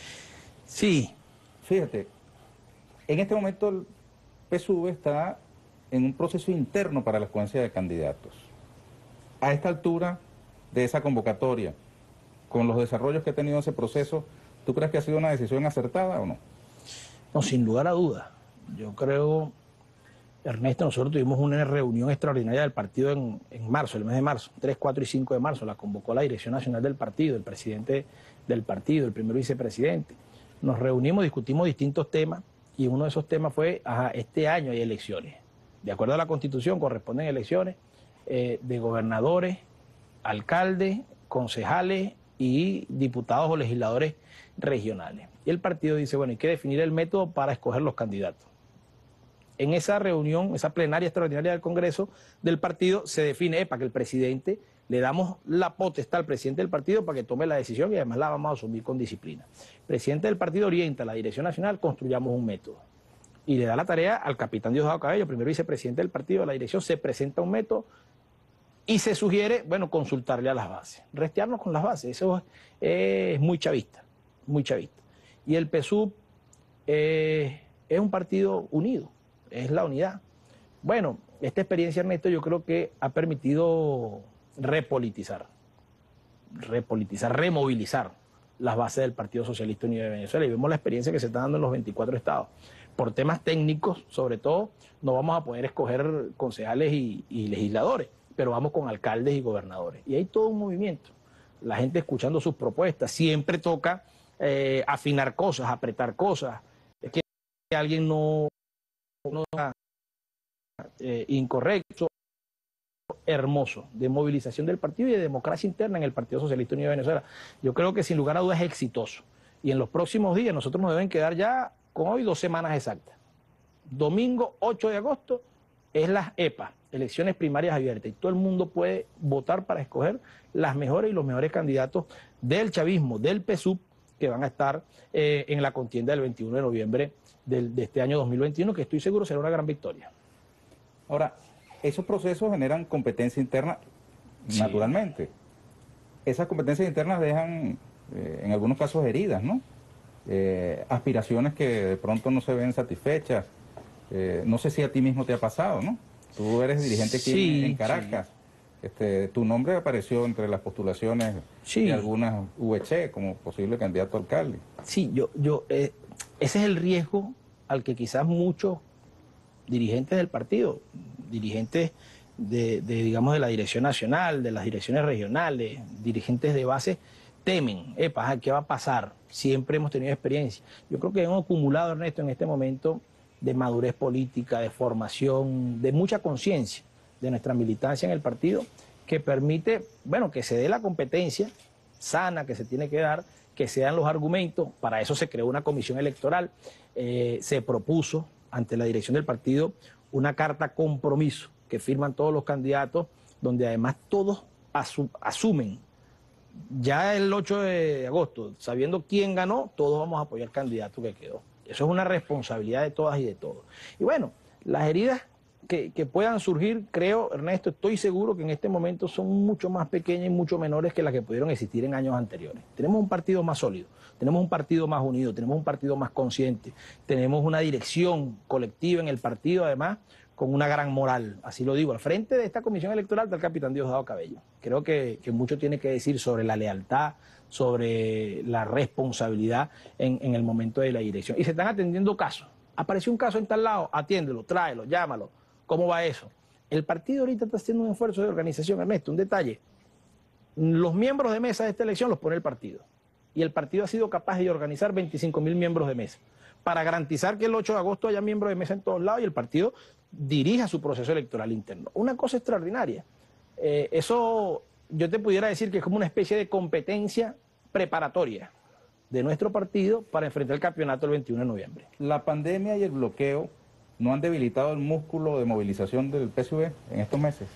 Sí. Fíjate, en este momento el P S U V está en un proceso interno para la escogencia de candidatos. A esta altura de esa convocatoria, con los desarrollos que ha tenido ese proceso, ¿tú crees que ha sido una decisión acertada o no? No, sin lugar a dudas. Yo creo, Ernesto, nosotros tuvimos una reunión extraordinaria del partido en, en marzo, el mes de marzo, tres, cuatro y cinco de marzo, la convocó la Dirección Nacional del Partido, el presidente del partido, el primer vicepresidente. Nos reunimos, discutimos distintos temas y uno de esos temas fue, ajá, este año hay elecciones. De acuerdo a la Constitución corresponden elecciones eh, de gobernadores, alcaldes, concejales y diputados o legisladores regionales. Y el partido dice, bueno, hay que definir el método para escoger los candidatos. En esa reunión, esa plenaria extraordinaria del Congreso del partido, se define para que el presidente, le damos la potestad al presidente del partido para que tome la decisión y además la vamos a asumir con disciplina. El presidente del partido orienta a la Dirección Nacional, construyamos un método. Y le da la tarea al capitán Diosdado Cabello, primer vicepresidente del partido, de la dirección, se presenta un método y se sugiere, bueno, consultarle a las bases, restearnos con las bases. Eso es, es muy chavista, muy chavista. Y el P S U V eh, es un partido unido, es la unidad. Bueno, esta experiencia, Ernesto, yo creo que ha permitido repolitizar, repolitizar, removilizar las bases del Partido Socialista Unido de Venezuela. Y vemos la experiencia que se está dando en los veinticuatro estados. Por temas técnicos, sobre todo, no vamos a poder escoger concejales y, y legisladores, pero vamos con alcaldes y gobernadores. Y hay todo un movimiento, la gente escuchando sus propuestas. Siempre toca eh, afinar cosas, apretar cosas, es que alguien no, no eh, incorrecto, hermoso, de movilización del partido y de democracia interna en el Partido Socialista Unido de Venezuela. Yo creo que sin lugar a dudas es exitoso. Y en los próximos días nosotros nos deben quedar ya con hoy dos semanas exactas. Domingo ocho de agosto es las E P A, elecciones primarias abiertas, y todo el mundo puede votar para escoger las mejores y los mejores candidatos del chavismo, del P S U V, que van a estar eh, en la contienda del veintiuno de noviembre del, de este año dos mil veintiuno, que estoy seguro será una gran victoria. Ahora, esos procesos generan competencia interna, Sí. naturalmente. Esas competencias internas dejan, eh, en algunos casos, heridas, ¿no? Eh, aspiraciones que de pronto no se ven satisfechas. Eh, no sé si a ti mismo te ha pasado, ¿no? Tú eres dirigente aquí Sí, en, en Caracas. Sí. Este, tu nombre apareció entre las postulaciones Sí. de algunas V C como posible candidato a alcalde. Sí, yo, yo, eh, ese es el riesgo al que quizás muchos dirigentes del partido, dirigentes de, de, digamos, de la dirección nacional, de las direcciones regionales, dirigentes de base, temen. Epa, ¿qué va a pasar? Siempre hemos tenido experiencia. Yo creo que hemos acumulado, Ernesto, en este momento de madurez política, de formación, de mucha conciencia de nuestra militancia en el partido, que permite, bueno, que se dé la competencia sana que se tiene que dar, que se dan los argumentos. Para eso se creó una comisión electoral, eh, se propuso ante la dirección del partido una carta compromiso que firman todos los candidatos, donde además todos asu asumen, ya el ocho de agosto, sabiendo quién ganó, todos vamos a apoyar al candidato que quedó. Eso es una responsabilidad de todas y de todos. Y bueno, las heridas que, que puedan surgir, creo, Ernesto, estoy seguro que en este momento son mucho más pequeñas y mucho menores que las que pudieron existir en años anteriores. Tenemos un partido más sólido, tenemos un partido más unido, tenemos un partido más consciente, tenemos una dirección colectiva en el partido, además, con una gran moral, así lo digo. Al frente de esta comisión electoral está el capitán Diosdado Cabello. Creo que, que mucho tiene que decir sobre la lealtad, sobre la responsabilidad en, en el momento de la dirección. Y se están atendiendo casos. Apareció un caso en tal lado, atiéndelo, tráelo, llámalo. ¿Cómo va eso? El partido ahorita está haciendo un esfuerzo de organización, Ernesto, un detalle. Los miembros de mesa de esta elección los pone el partido. Y el partido ha sido capaz de organizar veinticinco mil miembros de mesa para garantizar que el ocho de agosto haya miembros de mesa en todos lados y el partido dirija su proceso electoral interno. Una cosa extraordinaria. Eh, eso yo te pudiera decir que es como una especie de competencia preparatoria de nuestro partido para enfrentar el campeonato el veintiuno de noviembre. La pandemia y el bloqueo no han debilitado el músculo de movilización del P S U V en estos meses.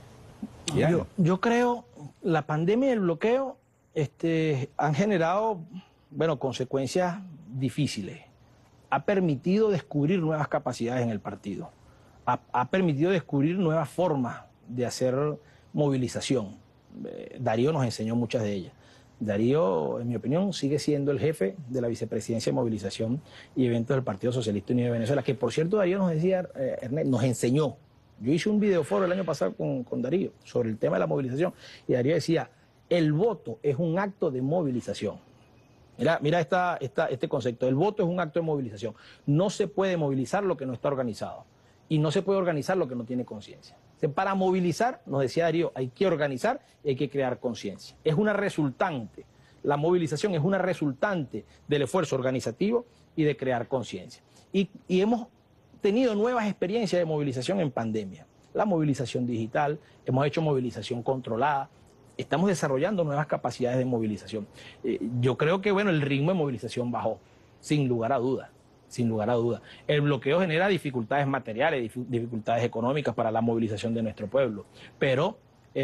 Yo, yo creo la pandemia y el bloqueo este, han generado, bueno, consecuencias difíciles. Ha permitido descubrir nuevas capacidades en el partido. Ha, ha permitido descubrir nuevas formas de hacer movilización. Eh, Darío nos enseñó muchas de ellas. Darío, en mi opinión, sigue siendo el jefe de la vicepresidencia de movilización y eventos del Partido Socialista Unido de Venezuela, que por cierto Darío nos decía, eh, Ernest, nos enseñó. Yo hice un videoforo el año pasado con, con Darío sobre el tema de la movilización y Darío decía, el voto es un acto de movilización. Mira, mira esta, esta, este concepto, el voto es un acto de movilización. No se puede movilizar lo que no está organizado y no se puede organizar lo que no tiene conciencia. Para movilizar, nos decía Darío, hay que organizar y hay que crear conciencia. Es una resultante, la movilización es una resultante del esfuerzo organizativo y de crear conciencia. Y, y hemos tenido nuevas experiencias de movilización en pandemia. La movilización digital, hemos hecho movilización controlada, estamos desarrollando nuevas capacidades de movilización. Eh, yo creo que, bueno, el ritmo de movilización bajó, sin lugar a dudas. Sin lugar a dudas. El bloqueo genera dificultades materiales, dificultades económicas para la movilización de nuestro pueblo. Pero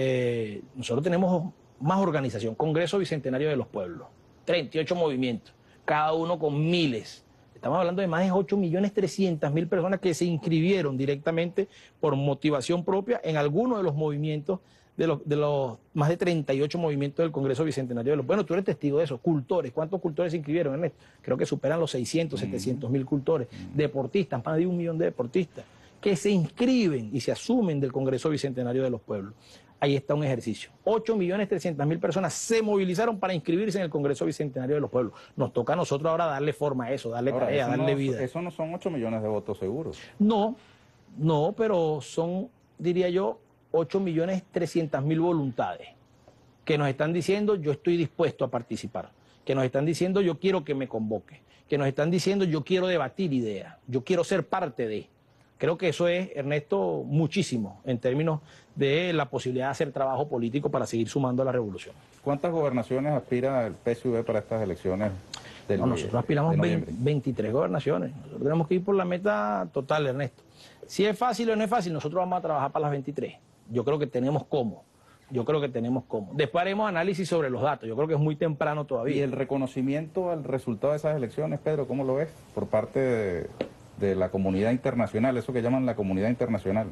eh, nosotros tenemos más organización, Congreso Bicentenario de los Pueblos, treinta y ocho movimientos, cada uno con miles. Estamos hablando de más de ocho millones trescientas mil personas que se inscribieron directamente por motivación propia en alguno de los movimientos, de los, de los más de treinta y ocho movimientos del Congreso Bicentenario de los... Bueno, tú eres testigo de eso. Cultores, ¿cuántos cultores se inscribieron, Ernesto? Creo que superan los seiscientos, setecientos mil cultores. Deportistas, más de un millón de deportistas que se inscriben y se asumen del Congreso Bicentenario de los Pueblos. Ahí está un ejercicio. ocho millones trescientas mil personas se movilizaron para inscribirse en el Congreso Bicentenario de los Pueblos. Nos toca a nosotros ahora darle forma a eso, darle ahora, tarea, darle no, vida. Eso no son ocho millones de votos seguros. No, no, pero son, diría yo, ocho millones trescientas mil voluntades que nos están diciendo yo estoy dispuesto a participar, que nos están diciendo yo quiero que me convoque, que nos están diciendo yo quiero debatir ideas, yo quiero ser parte de. Creo que eso es, Ernesto, muchísimo en términos de la posibilidad de hacer trabajo político para seguir sumando a la revolución. ¿Cuántas gobernaciones aspira el P S U V para estas elecciones? Del no, nosotros aspiramos veintitrés gobernaciones. Nosotros tenemos que ir por la meta total, Ernesto. Si es fácil o no es fácil, nosotros vamos a trabajar para las veintitrés. Yo creo que tenemos cómo. Yo creo que tenemos cómo. Después haremos análisis sobre los datos. Yo creo que es muy temprano todavía. ¿Y el reconocimiento al resultado de esas elecciones, Pedro, cómo lo ves por parte de, de la comunidad internacional, eso que llaman la comunidad internacional?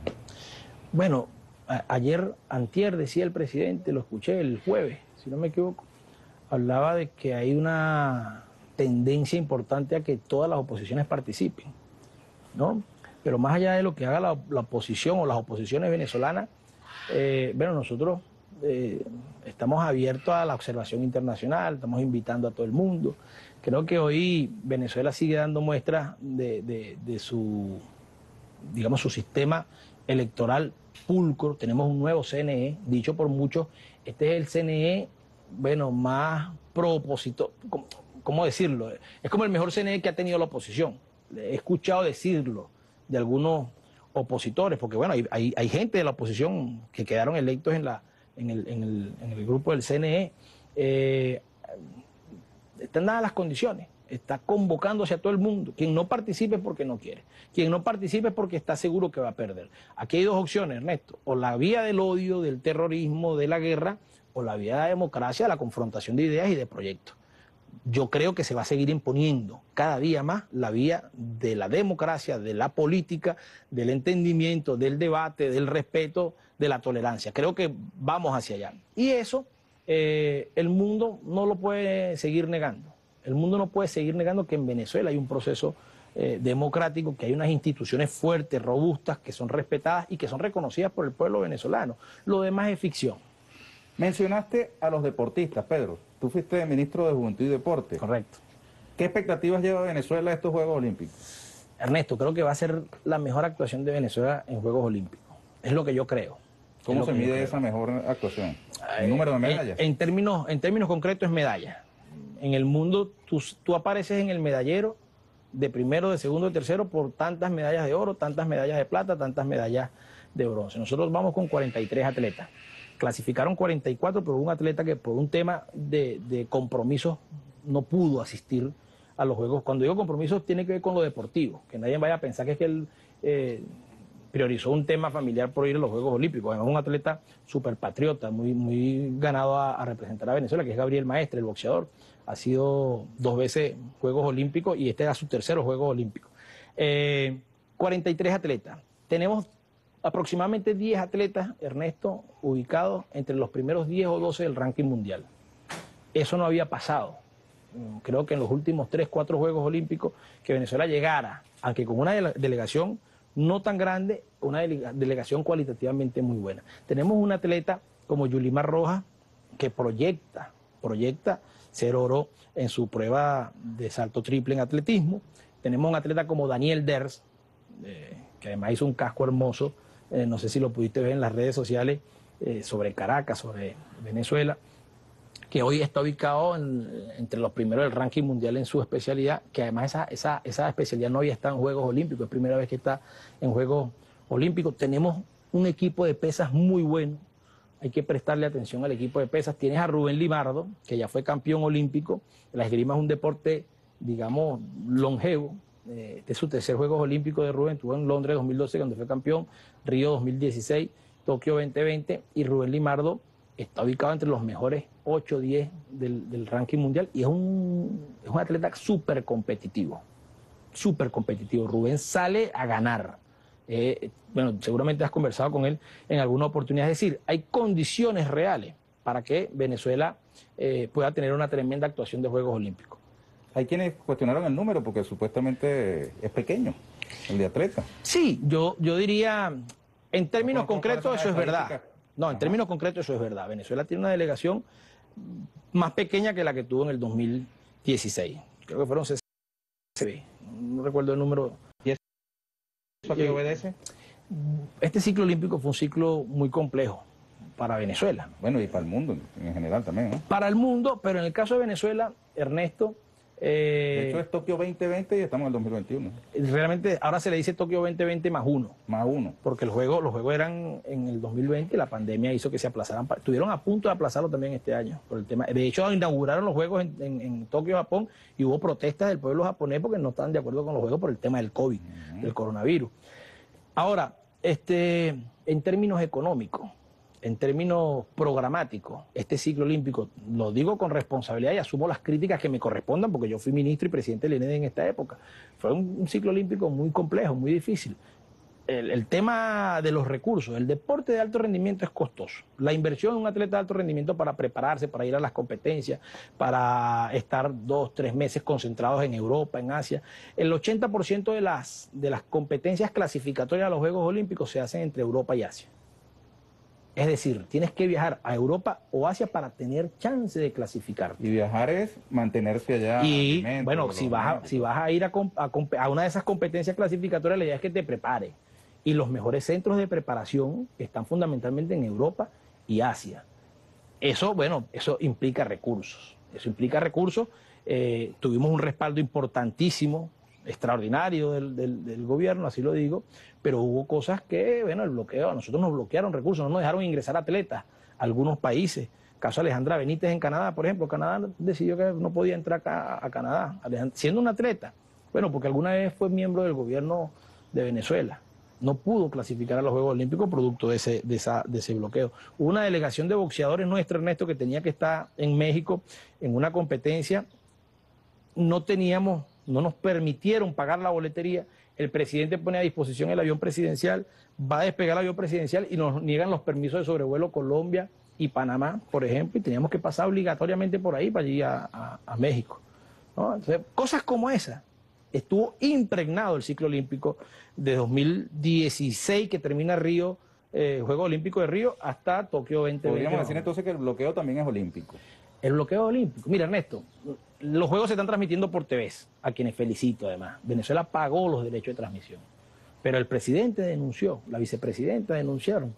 Bueno, a, ayer, antier, decía el presidente, lo escuché el jueves, si no me equivoco, hablaba de que hay una tendencia importante a que todas las oposiciones participen, ¿no? Pero más allá de lo que haga la, la oposición o las oposiciones venezolanas, eh, bueno, nosotros eh, estamos abiertos a la observación internacional, estamos invitando a todo el mundo. Creo que hoy Venezuela sigue dando muestras de, de, de su, digamos, su sistema electoral pulcro. Tenemos un nuevo C N E, dicho por muchos, este es el C N E, bueno, más pro opositor, ¿cómo, cómo decirlo? Es como el mejor C N E que ha tenido la oposición. He escuchado decirlo de algunos opositores, porque bueno, hay, hay, hay gente de la oposición que quedaron electos en, la, en, el, en, el, en el grupo del C N E. Eh, están dadas las condiciones, está convocándose a todo el mundo. Quien no participe es porque no quiere, quien no participe es porque está seguro que va a perder. Aquí hay dos opciones, Ernesto, o la vía del odio, del terrorismo, de la guerra, o la vía de la democracia, de la confrontación de ideas y de proyectos. yo creo que se va a seguir imponiendo cada día más la vía de la democracia, de la política, del entendimiento, del debate, del respeto, de la tolerancia. Creo que vamos hacia allá. Y eso eh, el mundo no lo puede seguir negando. El mundo no puede seguir negando que en Venezuela hay un proceso eh, democrático, que hay unas instituciones fuertes, robustas, que son respetadas y que son reconocidas por el pueblo venezolano. Lo demás es ficción. Mencionaste a los deportistas, Pedro. Tú fuiste ministro de Juventud y Deporte. Correcto. ¿Qué expectativas lleva Venezuela a estos Juegos Olímpicos? Ernesto, creo que va a ser la mejor actuación de Venezuela en Juegos Olímpicos. Es lo que yo creo. ¿Cómo se mide esa mejor actuación? ¿El número de medallas? En, en, términos, en términos concretos es medalla. En el mundo tú, tú apareces en el medallero de primero, de segundo, de tercero por tantas medallas de oro, tantas medallas de plata, tantas medallas de bronce. Nosotros vamos con cuarenta y tres atletas. Clasificaron cuarenta y cuatro, pero hubo un atleta que por un tema de, de compromisos no pudo asistir a los Juegos. Cuando digo compromisos tiene que ver con lo deportivo, que nadie vaya a pensar que es que él eh, priorizó un tema familiar por ir a los Juegos Olímpicos. Es un atleta súper patriota, muy, muy ganado a, a representar a Venezuela, que es Gabriel Maestre, el boxeador. Ha sido dos veces Juegos Olímpicos y este era su tercero Juegos Olímpicos. Eh, cuarenta y tres atletas. Tenemos aproximadamente diez atletas, Ernesto, ubicados entre los primeros diez o doce del ranking mundial. Eso no había pasado. Creo que en los últimos tres, cuatro Juegos Olímpicos que Venezuela llegara, aunque con una delegación no tan grande, una delegación cualitativamente muy buena. Tenemos un atleta como Yulimar Rojas que proyecta, proyecta ser oro en su prueba de salto triple en atletismo. Tenemos un atleta como Daniel Ders, eh, que además hizo un casco hermoso. Eh, no sé si lo pudiste ver en las redes sociales, eh, sobre Caracas, sobre Venezuela, que hoy está ubicado en, entre los primeros del ranking mundial en su especialidad, que además esa, esa, esa especialidad no había estado en Juegos Olímpicos, es primera vez que está en Juegos Olímpicos. Tenemos un equipo de pesas muy bueno, hay que prestarle atención al equipo de pesas. Tienes a Rubén Limardo, que ya fue campeón olímpico. La esgrima es un deporte, digamos, longevo. Este es su tercer Juegos Olímpicos de Rubén. Estuvo en Londres dos mil doce, donde fue campeón, Río dos mil dieciséis, Tokio veinte veinte, y Rubén Limardo está ubicado entre los mejores ocho o diez del, del ranking mundial y es un, es un atleta súper competitivo, súper competitivo. Rubén sale a ganar. Eh, bueno, seguramente has conversado con él en alguna oportunidad. Es decir, hay condiciones reales para que Venezuela eh, pueda tener una tremenda actuación de Juegos Olímpicos. Hay quienes cuestionaron el número porque supuestamente es pequeño, el de atleta. Sí, yo, yo diría, en términos concretos eso es verdad. No, en Ajá. términos concretos eso es verdad. Venezuela tiene una delegación más pequeña que la que tuvo en el dos mil dieciséis. Creo que fueron sesenta, no recuerdo el número. ¿Y eso a qué obedece? Este ciclo olímpico fue un ciclo muy complejo para Venezuela. Bueno, y para el mundo en general también, ¿no? Para el mundo, pero en el caso de Venezuela, Ernesto... De Eh, hecho es Tokio veinte veinte y estamos en el dos mil veintiuno. realmente ahora se le dice Tokio veinte veinte más uno. Más uno. Porque el juego, los juegos eran en el dos mil veinte, la pandemia hizo que se aplazaran. Estuvieron a punto de aplazarlo también este año. Por el tema. De hecho, inauguraron los juegos en, en, en Tokio, Japón, y hubo protestas del pueblo japonés porque no estaban de acuerdo con los juegos por el tema del COVID, uh-huh. del coronavirus. Ahora, este, en términos económicos, en términos programáticos, este ciclo olímpico, lo digo con responsabilidad y asumo las críticas que me correspondan porque yo fui ministro y presidente del I N E D en esta época. Fue un, un ciclo olímpico muy complejo, muy difícil. El, el tema de los recursos, el deporte de alto rendimiento es costoso. La inversión en un atleta de alto rendimiento para prepararse, para ir a las competencias, para estar dos, tres meses concentrados en Europa, en Asia. El ochenta por ciento de las, de las competencias clasificatorias a los Juegos Olímpicos se hacen entre Europa y Asia. Es decir, tienes que viajar a Europa o Asia para tener chance de clasificar. Y viajar es mantenerse allá. Y bueno, si vas, a, si vas a ir a, a, a una de esas competencias clasificatorias, la idea es que te prepares. Y los mejores centros de preparación están fundamentalmente en Europa y Asia. Eso, bueno, eso implica recursos. Eso implica recursos. Eh, tuvimos un respaldo importantísimo, extraordinario del, del, del gobierno, así lo digo, pero hubo cosas que, bueno, el bloqueo, a nosotros nos bloquearon recursos, no nos dejaron ingresar atletas a algunos países. Caso Alejandra Benítez en Canadá, por ejemplo, Canadá decidió que no podía entrar acá a Canadá, siendo una atleta. Bueno, porque alguna vez fue miembro del gobierno de Venezuela. No pudo clasificar a los Juegos Olímpicos producto de ese, de esa, de ese bloqueo. Hubo una delegación de boxeadores nuestra, Ernesto, que tenía que estar en México en una competencia no teníamos, no nos permitieron pagar la boletería. El presidente pone a disposición el avión presidencial, va a despegar el avión presidencial y nos niegan los permisos de sobrevuelo Colombia y Panamá, por ejemplo, y teníamos que pasar obligatoriamente por ahí para allí a, a, a México, ¿no? Entonces, cosas como esas. Estuvo impregnado el ciclo olímpico de dos mil dieciséis, que termina Río, eh, Juegos Olímpicos de Río, hasta Tokio veinte veinte. Podríamos decir entonces que el bloqueo también es olímpico. El bloqueo olímpico. Mira, Ernesto, los Juegos se están transmitiendo por T Vs, a quienes felicito además. Venezuela pagó los derechos de transmisión. Pero el presidente denunció, la vicepresidenta denunciaron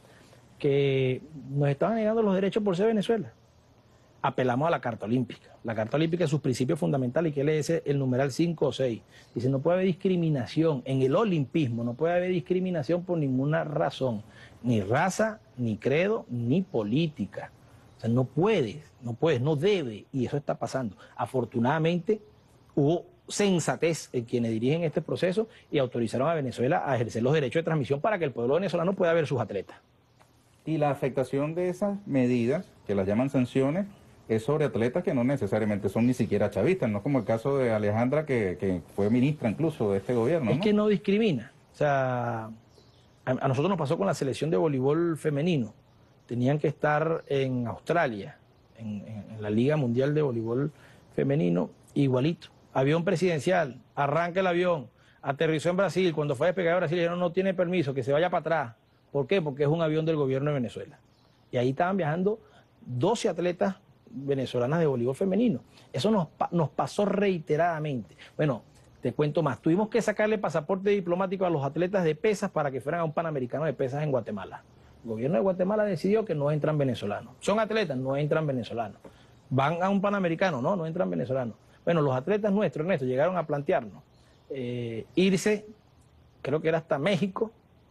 que nos estaban negando los derechos por ser Venezuela. Apelamos a la Carta Olímpica. La Carta Olímpica es sus principios fundamentales, y que le dice el numeral cinco o seis. Dice, no puede haber discriminación en el olimpismo, no puede haber discriminación por ninguna razón, ni raza, ni credo, ni política. O sea, no puedes, no puedes, no debe, y eso está pasando. Afortunadamente, hubo sensatez en quienes dirigen este proceso y autorizaron a Venezuela a ejercer los derechos de transmisión para que el pueblo venezolano pueda ver sus atletas. Y la afectación de esas medidas, que las llaman sanciones, es sobre atletas que no necesariamente son ni siquiera chavistas, no como el caso de Alejandra, que, que fue ministra incluso de este gobierno, ¿no? Es que no discrimina. O sea, a, a nosotros nos pasó con la selección de voleibol femenino. Tenían que estar en Australia, en, en, en la Liga Mundial de Voleibol Femenino, igualito. Avión presidencial, arranca el avión, aterrizó en Brasil, cuando fue a despegar a Brasil dijeron no tiene permiso, que se vaya para atrás. ¿Por qué? Porque es un avión del gobierno de Venezuela. Y ahí estaban viajando doce atletas venezolanas de voleibol femenino. Eso nos, nos pasó reiteradamente. Bueno, te cuento más. Tuvimos que sacarle pasaporte diplomático a los atletas de pesas para que fueran a un Panamericano de pesas en Guatemala. El gobierno de Guatemala decidió que no entran venezolanos. Son atletas, no entran venezolanos. Van a un Panamericano, no, no entran venezolanos. Bueno, los atletas nuestros, Ernesto, llegaron a plantearnos eh, irse, creo que era hasta México,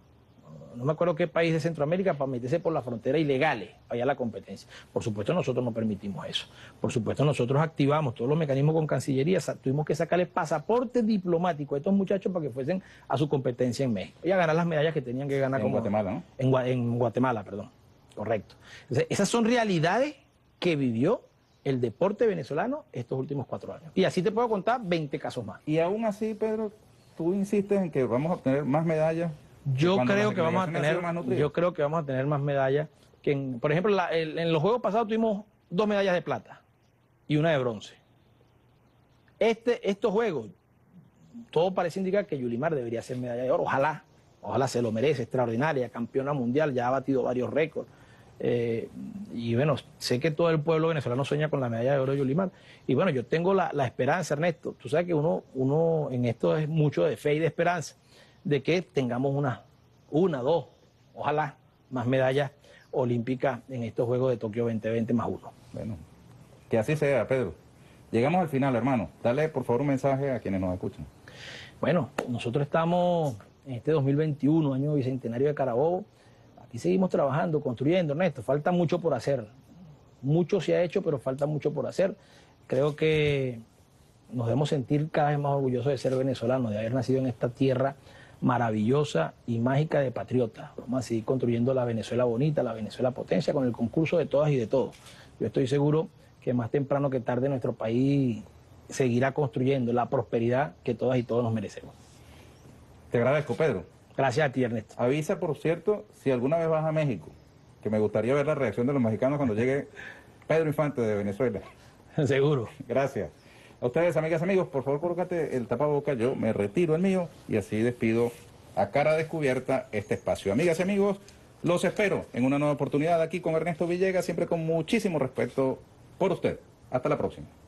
no me acuerdo qué país de Centroamérica, para meterse por la frontera ilegales, allá la competencia. Por supuesto nosotros no permitimos eso. Por supuesto nosotros activamos todos los mecanismos con Cancillería, tuvimos que sacarle pasaporte diplomático a estos muchachos para que fuesen a su competencia en México y a ganar las medallas que tenían que ganar. En como, Guatemala, ¿no? En, en Guatemala, perdón. Correcto. Entonces, esas son realidades que vivió el deporte venezolano estos últimos cuatro años. Y así te puedo contar veinte casos más. Y aún así, Pedro, tú insistes en que vamos a obtener más medallas. Yo creo que vamos a tener, yo creo que vamos a tener más medallas que en, por ejemplo, la, el, en los Juegos pasados tuvimos dos medallas de plata y una de bronce. Este, estos Juegos, todo parece indicar que Yulimar debería ser medalla de oro. Ojalá, ojalá se lo merece, extraordinaria, campeona mundial, ya ha batido varios récords. Eh, y bueno, sé que todo el pueblo venezolano sueña con la medalla de oro de Yulimar. Y bueno, yo tengo la, la esperanza, Ernesto. Tú sabes que uno, uno en esto es mucho de fe y de esperanza, de que tengamos una, una, dos, ojalá, más medallas olímpicas en estos Juegos de Tokio veinte veinte más uno. Bueno, que así sea, Pedro. Llegamos al final, hermano. Dale, por favor, un mensaje a quienes nos escuchan. Bueno, nosotros estamos en este dos mil veintiuno, año bicentenario de Carabobo. Aquí seguimos trabajando, construyendo, Ernesto. Falta mucho por hacer. Mucho se ha hecho, pero falta mucho por hacer. Creo que nos debemos sentir cada vez más orgullosos de ser venezolanos, de haber nacido en esta tierra maravillosa y mágica de patriotas. Vamos a seguir construyendo la Venezuela bonita, la Venezuela potencia, con el concurso de todas y de todos. Yo estoy seguro que más temprano que tarde nuestro país seguirá construyendo la prosperidad que todas y todos nos merecemos. Te agradezco, Pedro. Gracias a ti, Ernesto. Avisa, por cierto, si alguna vez vas a México, que me gustaría ver la reacción de los mexicanos cuando llegue Pedro Infante de Venezuela. Seguro. Gracias. A ustedes, amigas, amigos, por favor, colócate el tapaboca, yo me retiro el mío y así despido a cara descubierta este espacio. Amigas y amigos, los espero en una nueva oportunidad aquí con Ernesto Villegas, siempre con muchísimo respeto por usted. Hasta la próxima.